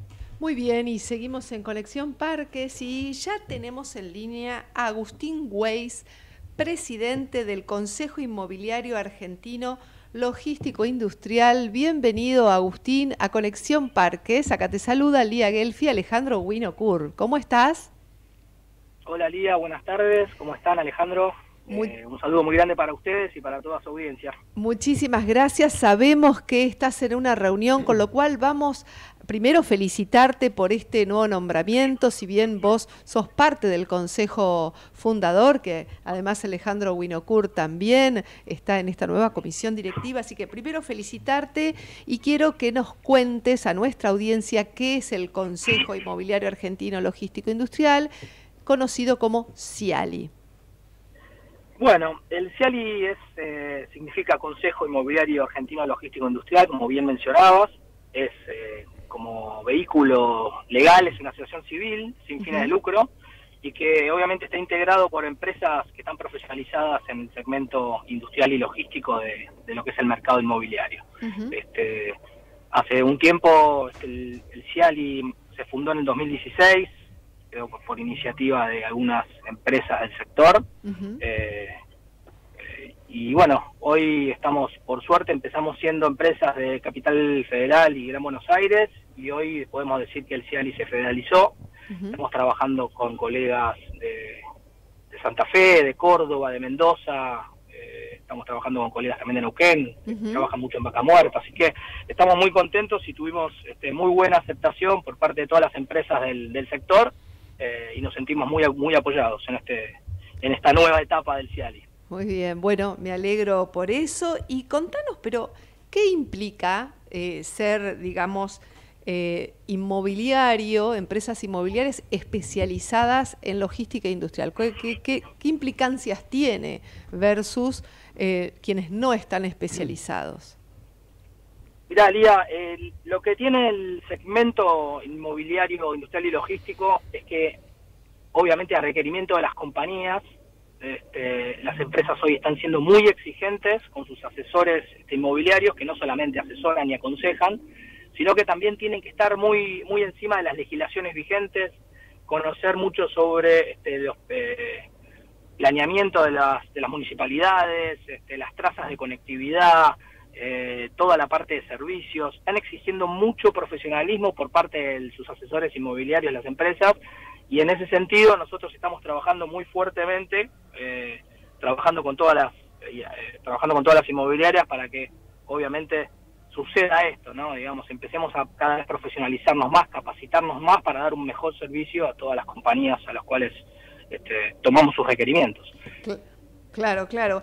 Muy bien, y seguimos en Conexión Parques y ya tenemos en línea a Agustín Weiss, presidente del Consejo Inmobiliario Argentino Logístico Industrial. Bienvenido, Agustín, a Conexión Parques. Acá te saluda Lía Gelfi, Alejandro Winokur. ¿Cómo estás? Hola Lía, buenas tardes. ¿Cómo están, Alejandro? Muy... Eh, un saludo muy grande para ustedes y para toda su audiencia. Muchísimas gracias. Sabemos que estás en una reunión, con lo cual vamos primero felicitarte por este nuevo nombramiento, si bien vos sos parte del Consejo Fundador, que además Alejandro Winokur también está en esta nueva comisión directiva, así que primero felicitarte y quiero que nos cuentes a nuestra audiencia qué es el Consejo Inmobiliario Argentino Logístico Industrial, conocido como CIALI. Bueno, el CIALI es, eh, significa Consejo Inmobiliario Argentino Logístico Industrial, como bien mencionabas, es eh, como vehículo legal, es una asociación civil sin fines de lucro y que obviamente está integrado por empresas que están profesionalizadas en el segmento industrial y logístico de, de lo que es el mercado inmobiliario. Uh-huh. Este, hace un tiempo el, el CIALI se fundó en el dos mil dieciséis, creo por, por iniciativa de algunas empresas del sector. Uh-huh. eh, eh, y bueno, hoy estamos, por suerte, empezamos siendo empresas de Capital Federal y Gran Buenos Aires, y hoy podemos decir que el CIALI se federalizó. Uh-huh. Estamos trabajando con colegas de, de Santa Fe, de Córdoba, de Mendoza, eh, estamos trabajando con colegas también de Neuquén, uh-huh. que trabajan mucho en Vaca Muerta, así que estamos muy contentos y tuvimos este, muy buena aceptación por parte de todas las empresas del, del sector. Eh, y nos sentimos muy muy apoyados en este en esta nueva etapa del CIALI. Muy bien, bueno, me alegro por eso. Y contanos, pero, ¿qué implica eh, ser, digamos, eh, inmobiliario, empresas inmobiliarias especializadas en logística industrial? ¿Qué, qué, qué, qué implicancias tiene versus eh, quienes no están especializados? Mirá, Lía, eh, lo que tiene el segmento inmobiliario, industrial y logístico es que, obviamente, a requerimiento de las compañías, este, las empresas hoy están siendo muy exigentes con sus asesores este, inmobiliarios, que no solamente asesoran y aconsejan, sino que también tienen que estar muy muy encima de las legislaciones vigentes, conocer mucho sobre este, los eh, planeamiento de las, de las municipalidades, este, las trazas de conectividad, Eh, toda la parte de servicios. Están exigiendo mucho profesionalismo por parte de sus asesores inmobiliarios, las empresas, y en ese sentido nosotros estamos trabajando muy fuertemente, eh, trabajando con todas las eh, trabajando con todas las inmobiliarias para que obviamente suceda esto, ¿no? Digamos, empecemos a cada vez profesionalizarnos más, capacitarnos más para dar un mejor servicio a todas las compañías a las cuales este, tomamos sus requerimientos. Claro, claro.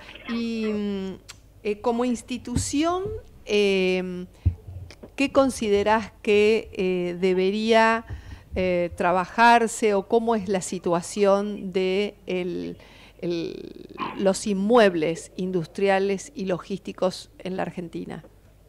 Y Eh, como institución, eh, ¿qué considerás que eh, debería eh, trabajarse o cómo es la situación de el, el, los inmuebles industriales y logísticos en la Argentina?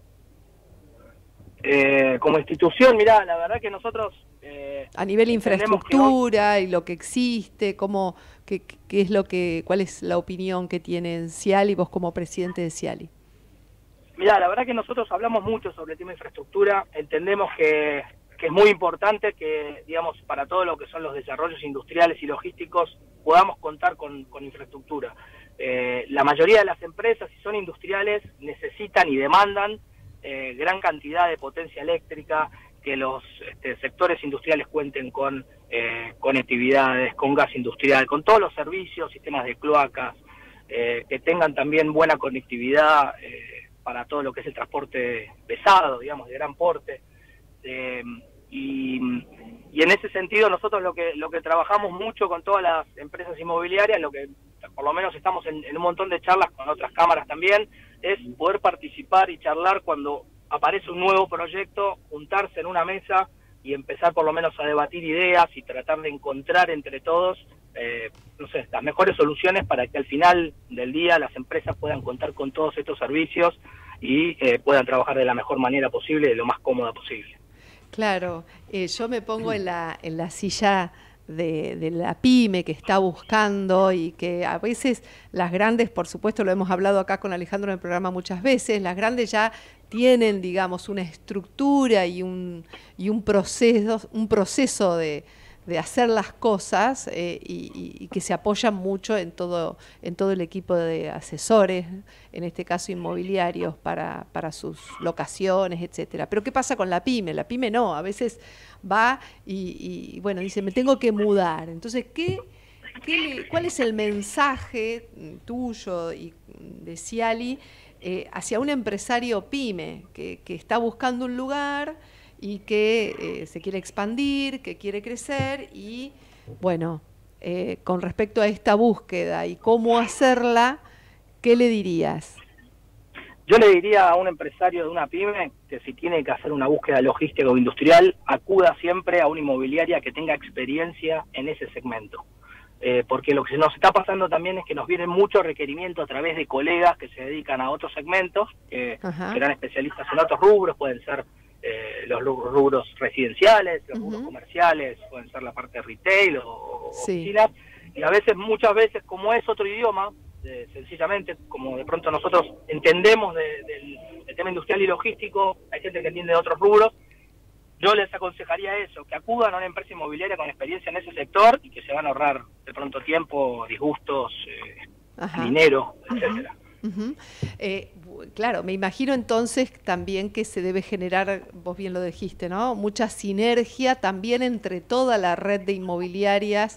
Eh, como institución, mirá, la verdad que nosotros... Eh, a nivel infraestructura hoy... y lo que existe, cómo, qué, qué es lo que, ¿cuál es la opinión que tiene CIALI, vos como presidente de CIALI? Mirá, la verdad que nosotros hablamos mucho sobre el tema de infraestructura, entendemos que, que es muy importante que, digamos, para todo lo que son los desarrollos industriales y logísticos, podamos contar con, con infraestructura. Eh, la mayoría de las empresas, si son industriales, necesitan y demandan eh, gran cantidad de potencia eléctrica, que los este, sectores industriales cuenten con eh, conectividades, con gas industrial, con todos los servicios, sistemas de cloacas, eh, que tengan también buena conectividad eh, para todo lo que es el transporte pesado, digamos, de gran porte. Eh, y, y en ese sentido nosotros lo que lo que trabajamos mucho con todas las empresas inmobiliarias, lo que por lo menos estamos en, en un montón de charlas con otras cámaras también, es poder participar y charlar cuando aparece un nuevo proyecto, juntarse en una mesa y empezar por lo menos a debatir ideas y tratar de encontrar entre todos, eh, no sé, las mejores soluciones para que al final del día las empresas puedan contar con todos estos servicios y eh, puedan trabajar de la mejor manera posible, de lo más cómoda posible. Claro, eh, yo me pongo en la, en la silla de, de la pyme que está buscando y que a veces las grandes, por supuesto, lo hemos hablado acá con Alejandro en el programa muchas veces, las grandes ya tienen, digamos, una estructura y un, y un proceso, un proceso de, de hacer las cosas eh, y, y que se apoyan mucho en todo, en todo el equipo de asesores, en este caso inmobiliarios, para, para sus locaciones, etcétera. Pero ¿qué pasa con la pyme? La pyme no, a veces va y, y bueno, dice, me tengo que mudar. Entonces, ¿qué, qué le, ¿cuál es el mensaje tuyo y de Ciali eh, hacia un empresario pyme que, que está buscando un lugar y que eh, se quiere expandir, que quiere crecer y, bueno, eh, con respecto a esta búsqueda y cómo hacerla, ¿qué le dirías? Yo le diría a un empresario de una pyme que si tiene que hacer una búsqueda logística o industrial, acuda siempre a una inmobiliaria que tenga experiencia en ese segmento. Eh, porque lo que nos está pasando también es que nos vienen muchos requerimientos a través de colegas que se dedican a otros segmentos, eh, que eran especialistas en otros rubros, pueden ser eh, los rubros residenciales, los uh-huh. rubros comerciales, pueden ser la parte de retail o sí. oficinas, y a veces, muchas veces, como es otro idioma, eh, sencillamente, como de pronto nosotros entendemos de, de, del, del tema industrial y logístico, hay gente que entiende de otros rubros. Yo les aconsejaría eso, que acudan a una empresa inmobiliaria con experiencia en ese sector y que se van a ahorrar de pronto tiempo, disgustos, eh, dinero, etcétera. Uh-huh. eh, claro, me imagino entonces también que se debe generar, vos bien lo dijiste, ¿no? Mucha sinergia también entre toda la red de inmobiliarias.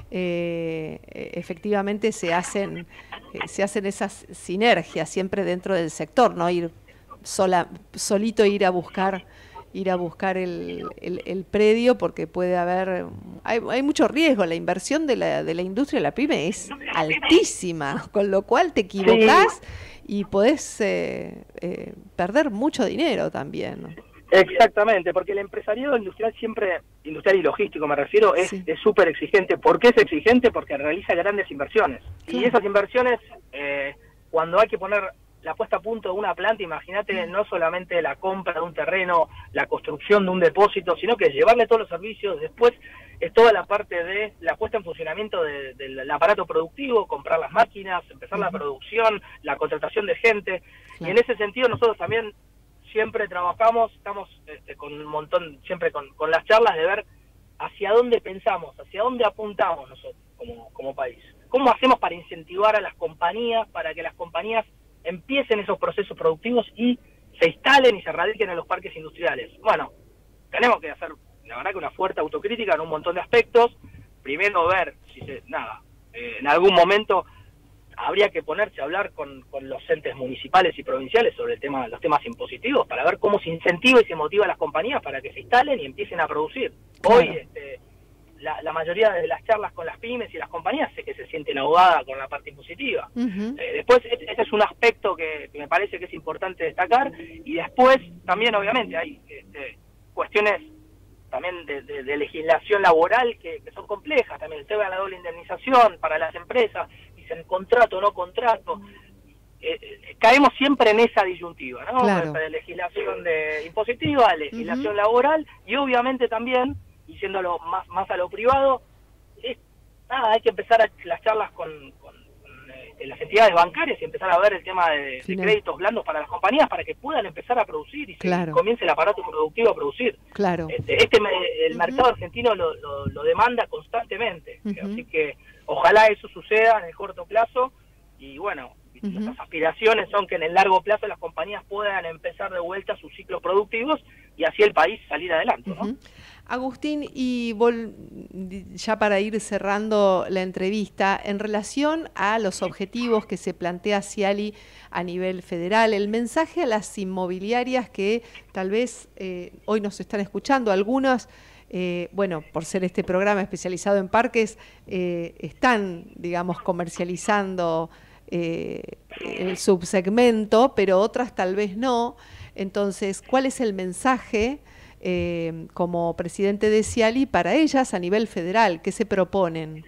Eh, efectivamente se hacen, eh, se hacen esas sinergias siempre dentro del sector, no ir sola, solito ir a buscar ir a buscar el, el, el predio, porque puede haber, hay, hay mucho riesgo, la inversión de la, de la industria de la pyme es altísima, con lo cual te equivocás sí. y podés eh, eh, perder mucho dinero también, ¿no? Exactamente, porque el empresariado industrial siempre, industrial y logístico me refiero, es súper sí. exigente. ¿Por qué es exigente? Porque realiza grandes inversiones. Claro. Y esas inversiones, eh, cuando hay que poner la puesta a punto de una planta, imagínate, no solamente la compra de un terreno, la construcción de un depósito, sino que llevarle todos los servicios, después es toda la parte de la puesta en funcionamiento de, de, del aparato productivo, comprar las máquinas, empezar uh-huh. la producción, la contratación de gente, claro. y en ese sentido nosotros también siempre trabajamos, estamos este, con un montón, siempre con, con las charlas de ver hacia dónde pensamos, hacia dónde apuntamos nosotros como, como país. ¿Cómo hacemos para incentivar a las compañías, para que las compañías empiecen esos procesos productivos y se instalen y se radiquen en los parques industriales? Bueno, tenemos que hacer, la verdad, que una fuerte autocrítica en un montón de aspectos. Primero ver si se, nada, eh, en algún momento habría que ponerse a hablar con, con los entes municipales y provinciales sobre el tema, los temas impositivos, para ver cómo se incentiva y se motiva a las compañías para que se instalen y empiecen a producir. Claro. Hoy, este, la, la mayoría de las charlas con las pymes y las compañías sé que se sienten ahogadas con la parte impositiva. Uh-huh. Eh, después, ese es un aspecto que, que me parece que es importante destacar, y después también, obviamente, hay este, cuestiones también de, de, de legislación laboral que, que son complejas, también el tema de la doble indemnización para las empresas, en contrato o no contrato, eh, eh, caemos siempre en esa disyuntiva, ¿no? Claro. De legislación de impositiva, legislación uh-huh. laboral, y obviamente también, diciéndolo más, más a lo privado, es, nada, hay que empezar a, las charlas con, con, con eh, las entidades bancarias y empezar a ver el tema de, sí, de créditos blandos para las compañías para que puedan empezar a producir y claro. se comience el aparato productivo a producir. Claro. Este, este el uh-huh. mercado argentino lo, lo, lo demanda constantemente, uh-huh. así que ojalá eso suceda en el corto plazo, y bueno, uh-huh. nuestras aspiraciones son que en el largo plazo las compañías puedan empezar de vuelta sus ciclos productivos y así el país salir adelante, ¿no? Uh-huh. Agustín, y vol- ya para ir cerrando la entrevista, en relación a los objetivos que se plantea Ciali a nivel federal, el mensaje a las inmobiliarias que tal vez eh, hoy nos están escuchando, algunas Eh, bueno, por ser este programa especializado en parques, eh, están, digamos, comercializando eh, el subsegmento, pero otras tal vez no. Entonces, ¿cuál es el mensaje eh, como presidente de Ciali para ellas a nivel federal? ¿Qué se proponen?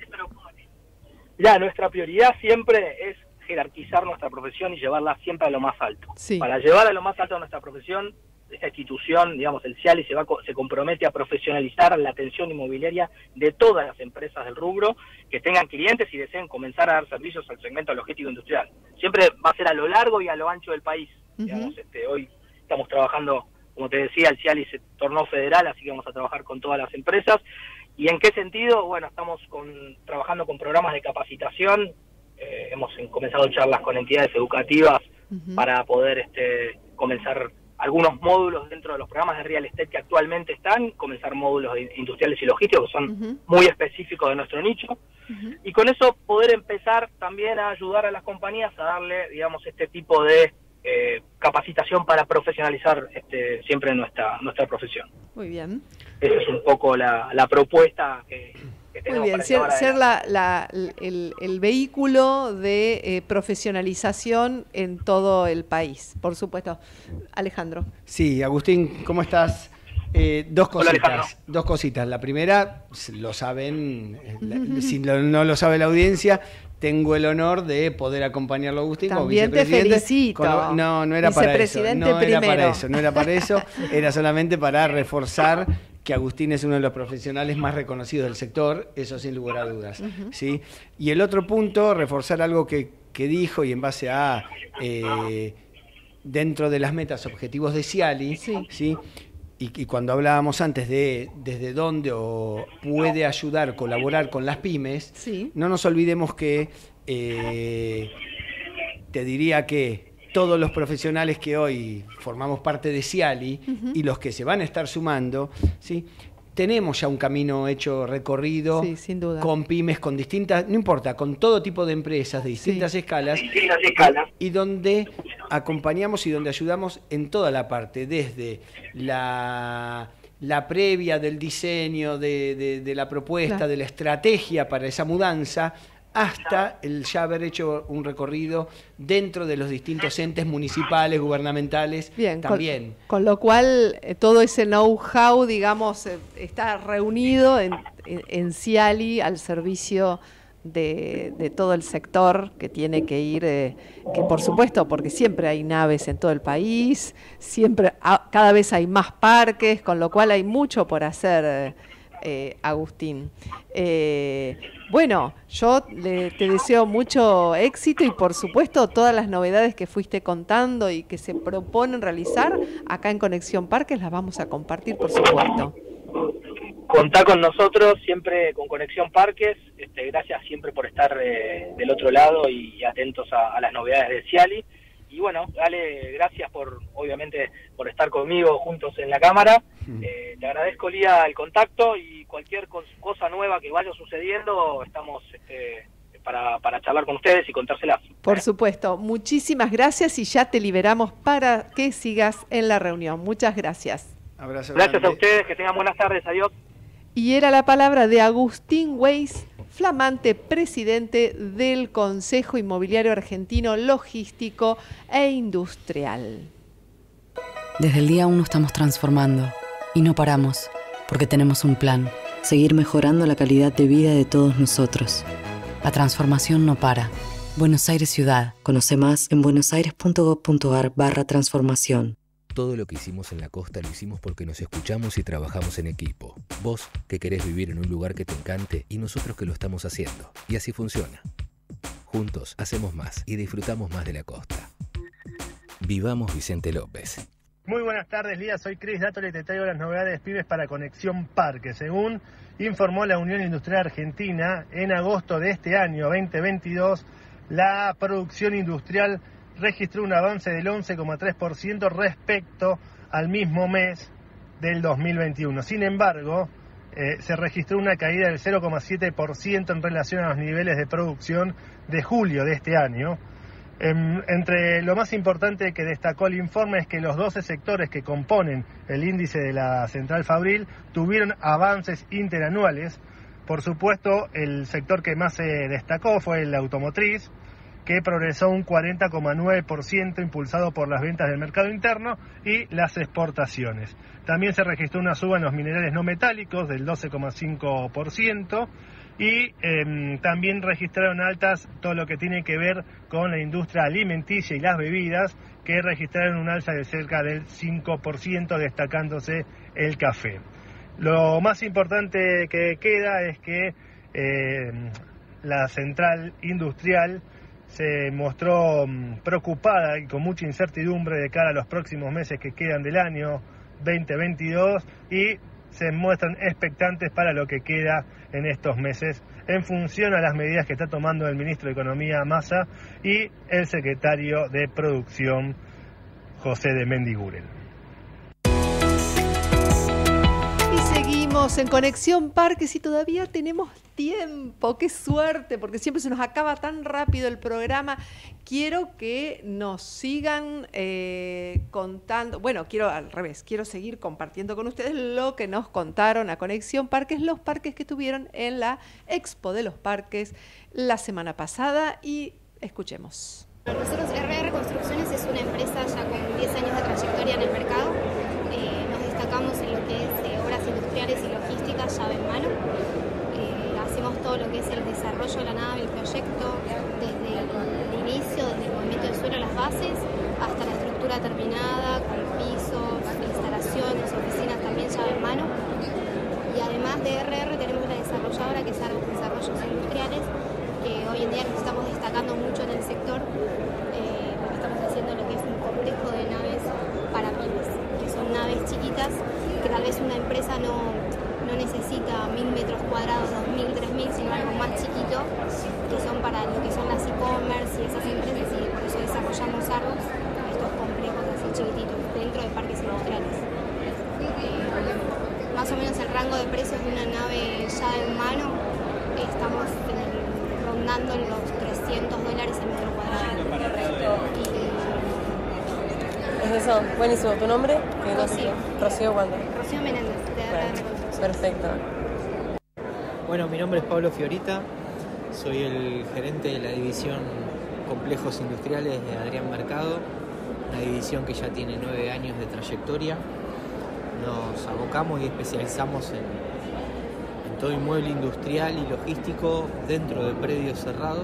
Ya, nuestra prioridad siempre es jerarquizar nuestra profesión y llevarla siempre a lo más alto. Sí. Para llevar a lo más alto nuestra profesión esta institución, digamos, el Ciali se va se compromete a profesionalizar la atención inmobiliaria de todas las empresas del rubro que tengan clientes y deseen comenzar a dar servicios al segmento logístico industrial. Siempre va a ser a lo largo y a lo ancho del país. Uh-huh. Digamos, este, hoy estamos trabajando, como te decía, el Ciali se tornó federal, así que vamos a trabajar con todas las empresas. ¿Y en qué sentido? Bueno, estamos con, trabajando con programas de capacitación, eh, hemos comenzado charlas con entidades educativas uh-huh. para poder este, comenzar algunos módulos dentro de los programas de real estate que actualmente están, comenzar módulos industriales y logísticos que son uh-huh. muy específicos de nuestro nicho, uh-huh. y con eso poder empezar también a ayudar a las compañías a darle, digamos, este tipo de eh, capacitación para profesionalizar este, siempre nuestra nuestra profesión. Muy bien. Esa es un poco la, la propuesta que, que tenemos. Muy bien, para ser, llevar ser la, la, el, el vehículo de eh, profesionalización en todo el país, por supuesto. Alejandro. Sí, Agustín, ¿cómo estás? Eh, dos Hola, cositas, Alejandro. dos cositas. La primera, lo saben, la, si lo, no lo sabe la audiencia, tengo el honor de poder acompañarlo a Agustín como También te vicepresidente. felicito. Con, no, no era para eso. No primero. era para eso, no era para eso. Era solamente para reforzar que Agustín es uno de los profesionales más reconocidos del sector, eso sin lugar a dudas. Uh-huh. ¿Sí? Y el otro punto, reforzar algo que, que dijo y en base a eh, dentro de las metas objetivos de Ciali, sí. ¿sí? Y, y cuando hablábamos antes de desde dónde o puede ayudar, colaborar con las pymes, sí. no nos olvidemos que eh, te diría que todos los profesionales que hoy formamos parte de Ciali uh-huh. y los que se van a estar sumando, ¿sí? tenemos ya un camino hecho recorrido sí, sin duda. Con pymes, con distintas, no importa, con todo tipo de empresas de distintas sí. escalas, distintas escalas. Y, y donde acompañamos y donde ayudamos en toda la parte, desde la, la previa del diseño, de, de, de la propuesta, claro. de la estrategia para esa mudanza, hasta el ya haber hecho un recorrido dentro de los distintos entes municipales, gubernamentales, Bien, también. Con, con lo cual, eh, todo ese know-how, digamos, eh, está reunido en, en, en Ciali al servicio de, de todo el sector que tiene que ir, eh, que por supuesto, porque siempre hay naves en todo el país, siempre a, cada vez hay más parques, con lo cual hay mucho por hacer, eh, eh, Agustín. Eh, Bueno, yo le, te deseo mucho éxito y por supuesto todas las novedades que fuiste contando y que se proponen realizar acá en Conexión Parques las vamos a compartir, por supuesto. Contá con nosotros siempre con Conexión Parques, este, gracias siempre por estar eh, del otro lado y atentos a, a las novedades de Ciali. Y bueno, dale, gracias por, obviamente, por estar conmigo juntos en la cámara. Eh, te agradezco, Lía, el contacto y cualquier cosa nueva que vaya sucediendo, estamos este, para, para charlar con ustedes y contárselas. Por ¿eh? supuesto, muchísimas gracias y ya te liberamos para que sigas en la reunión. Muchas gracias. Abrazo gracias grande. a ustedes, que tengan buenas tardes, adiós. Y era la palabra de Agustín Weiss, flamante presidente del Consejo Inmobiliario Argentino Logístico e Industrial. Desde el día uno estamos transformando y no paramos porque tenemos un plan, seguir mejorando la calidad de vida de todos nosotros. La transformación no para. Buenos Aires Ciudad. Conoce más en buenosaires.gov.ar barra transformación. Todo lo que hicimos en la costa lo hicimos porque nos escuchamos y trabajamos en equipo. Vos, que querés vivir en un lugar que te encante, y nosotros que lo estamos haciendo. Y así funciona. Juntos hacemos más y disfrutamos más de la costa. Vivamos Vicente López. Muy buenas tardes, Lía. Soy Cris Dátole y te traigo las novedades pymes para Conexión Parque. Según informó la Unión Industrial Argentina, en agosto de este año veinte veintidós, la producción industrial registró un avance del once coma tres por ciento respecto al mismo mes del dos mil veintiuno. Sin embargo, eh, se registró una caída del cero coma siete por ciento en relación a los niveles de producción de julio de este año. Eh, entre lo más importante que destacó el informe es que los doce sectores que componen el índice de la Central Fabril tuvieron avances interanuales. Por supuesto, el sector que más se destacó fue el automotriz, que progresó un cuarenta coma nueve por ciento impulsado por las ventas del mercado interno y las exportaciones. También se registró una suba en los minerales no metálicos del doce coma cinco por ciento Y eh, también registraron altas todo lo que tiene que ver con la industria alimenticia y las bebidas, que registraron un alza de cerca del cinco por ciento, destacándose el café. Lo más importante que queda es que eh, la central industrial se mostró preocupada y con mucha incertidumbre de cara a los próximos meses que quedan del año veinte veintidós, y se muestran expectantes para lo que queda en estos meses en función a las medidas que está tomando el ministro de Economía, Massa, y el secretario de Producción, José de Mendiguren. Y seguimos en Conexión Parques y todavía tenemos tiempo. ¡Qué suerte! Porque siempre se nos acaba tan rápido el programa. Quiero que nos sigan eh, contando, bueno, quiero al revés, quiero seguir compartiendo con ustedes lo que nos contaron a Conexión Parques, los parques que estuvieron en la Expo de los Parques la semana pasada, y escuchemos. Nosotros, R R Construcciones es una empresa ya con diez años de trayectoria en el mercado. Eh, nos destacamos en lo que es eh, obras industriales y logística, llave en mano. Eh, hacemos todo lo que es el desarrollo de la nave, el proyecto, desde el inicio, desde el movimiento del suelo, las bases, hasta la estructura terminada, con pisos, instalaciones, oficinas también llave en mano. Y además de R R tenemos la desarrolladora, que es Argos Desarrollos Industriales, que hoy en día nos estamos destacando mucho en el sector, eh, porque estamos haciendo lo que es un complejo de naves para pymes, que son naves chiquitas, que tal vez una empresa no, no necesita mil metros cuadrados, dos mil, tres mil, sino algo más chiquito, que son para lo que son las e-commerce y esas empresas, y por eso desarrollamos Argos, estos complejos así chiquititos, dentro de parques industriales. Eh, más o menos el rango de precios de una nave ya en mano, eh, estamos en el rondando en los trescientos dólares el metro cuadrado. Y... Es eso, buenísimo. ¿Tu nombre? Rocío. Rocío, ¿cuándo? Rocío Menéndez, de R R Construcción. Perfecto. Bueno, mi nombre es Pablo Fiorita, soy el gerente de la división Complejos Industriales de Adrián Mercado, una división que ya tiene nueve años de trayectoria. Nos abocamos y especializamos en todo inmueble industrial y logístico dentro de predios cerrados,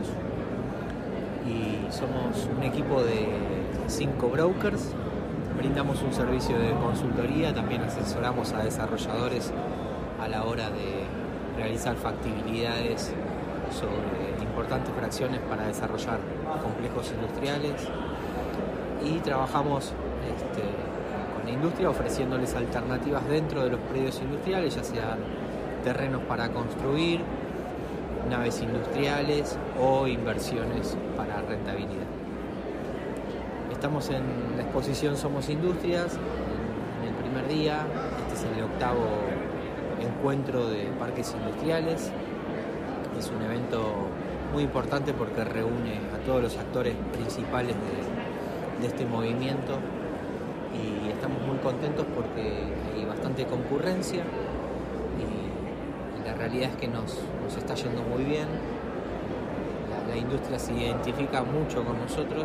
y somos un equipo de cinco brokers. Brindamos un servicio de consultoría, también asesoramos a desarrolladores a la hora de realizar factibilidades sobre importantes fracciones para desarrollar complejos industriales, y trabajamos este, con la industria ofreciéndoles alternativas dentro de los predios industriales, ya sean terrenos para construir, naves industriales o inversiones para rentabilidad. Estamos en la exposición Somos Industrias, en el primer día. Este es el octavo encuentro de parques industriales. Es un evento muy importante porque reúne a todos los actores principales de, de este movimiento, y estamos muy contentos porque hay bastante concurrencia. La realidad es que nos, nos está yendo muy bien, la, la industria se identifica mucho con nosotros,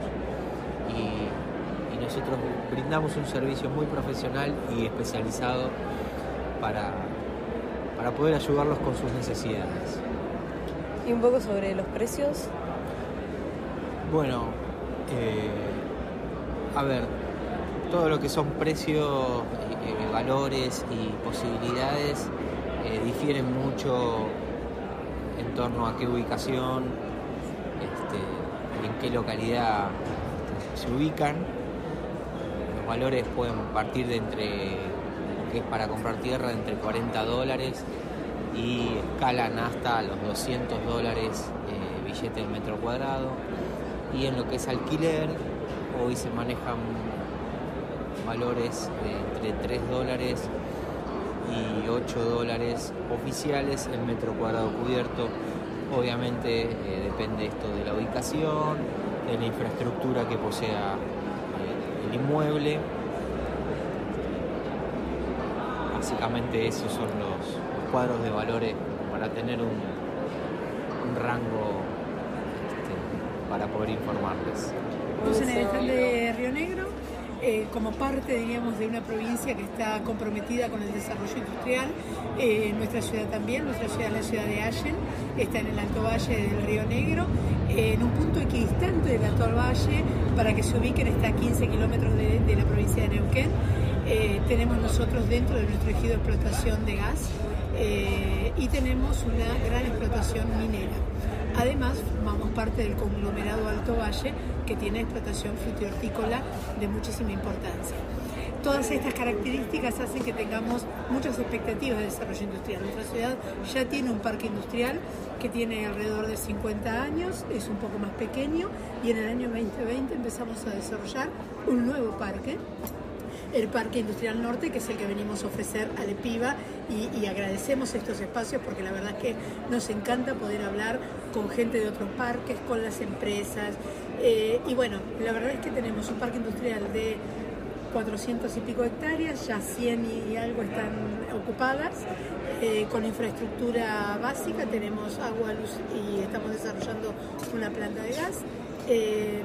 y, y nosotros brindamos un servicio muy profesional y especializado para, para poder ayudarlos con sus necesidades. ¿Y un poco sobre los precios? Bueno, eh, a ver, todo lo que son precios, eh, valores y posibilidades Eh, difieren mucho en torno a qué ubicación, este, y en qué localidad se ubican. Los valores pueden partir de entre lo que es para comprar tierra, de entre cuarenta dólares, y escalan hasta los doscientos dólares eh, billete del metro cuadrado. Y en lo que es alquiler, hoy se manejan valores de entre tres dólares y ocho dólares oficiales el metro cuadrado cubierto. Obviamente eh, depende esto de la ubicación, de la infraestructura que posea eh, el inmueble. Básicamente esos son los, los cuadros de valores para tener un, un rango este, para poder informarles. Estamos en el stand de Río Negro. Eh, como parte, diríamos, de una provincia que está comprometida con el desarrollo industrial. Eh, nuestra ciudad también, nuestra ciudad es la ciudad de Allen, está en el Alto Valle del Río Negro, eh, en un punto equidistante del Alto Valle, para que se ubiquen, está a quince kilómetros de, de la provincia de Neuquén. Eh, tenemos nosotros dentro de nuestro ejido de explotación de gas eh, y tenemos una gran explotación minera. Además, formamos parte del conglomerado Alto Valle, que tiene explotación frutícola de muchísima importancia. Todas estas características hacen que tengamos muchas expectativas de desarrollo industrial. Nuestra ciudad ya tiene un parque industrial que tiene alrededor de cincuenta años, es un poco más pequeño, y en el año veinte veinte empezamos a desarrollar un nuevo parque, el Parque Industrial Norte, que es el que venimos a ofrecer a Lepiva, y, y agradecemos estos espacios porque la verdad es que nos encanta poder hablar con gente de otros parques, con las empresas, eh, y bueno, la verdad es que tenemos un parque industrial de cuatrocientos y pico hectáreas, ya cien y algo están ocupadas, eh, con infraestructura básica, tenemos agua, luz y estamos desarrollando una planta de gas, eh,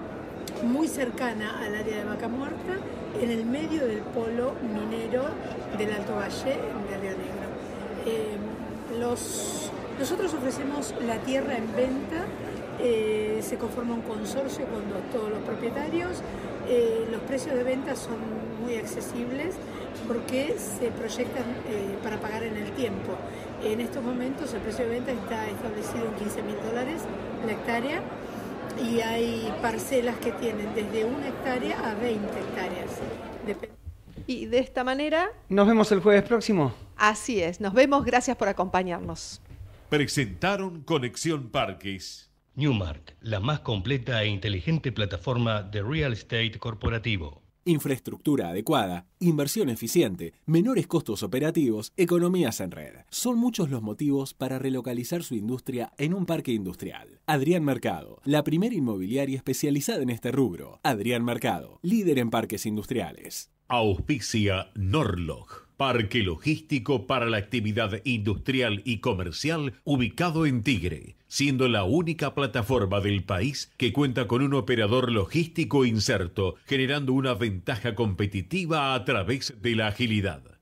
muy cercana al área de Vaca Muerta, en el medio del polo minero del Alto Valle de Río Negro. Eh, los, nosotros ofrecemos la tierra en venta, eh, se conforma un consorcio con los, todos los propietarios, eh, los precios de venta son muy accesibles porque se proyectan eh, para pagar en el tiempo. En estos momentos el precio de venta está establecido en quince mil dólares la hectárea, y hay parcelas que tienen desde una hectárea a veinte hectáreas. Dep- y de esta manera... ¿Nos vemos el jueves próximo? Así es, nos vemos, gracias por acompañarnos. Presentaron Conexión Parques. Newmark, la más completa e inteligente plataforma de real estate corporativo. Infraestructura adecuada, inversión eficiente, menores costos operativos, economías en red. Son muchos los motivos para relocalizar su industria en un parque industrial. Adrián Mercado, la primera inmobiliaria especializada en este rubro. Adrián Mercado, líder en parques industriales. Auspicia Norlog, parque logístico para la actividad industrial y comercial ubicado en Tigre, siendo la única plataforma del país que cuenta con un operador logístico inserto, generando una ventaja competitiva a través de la agilidad.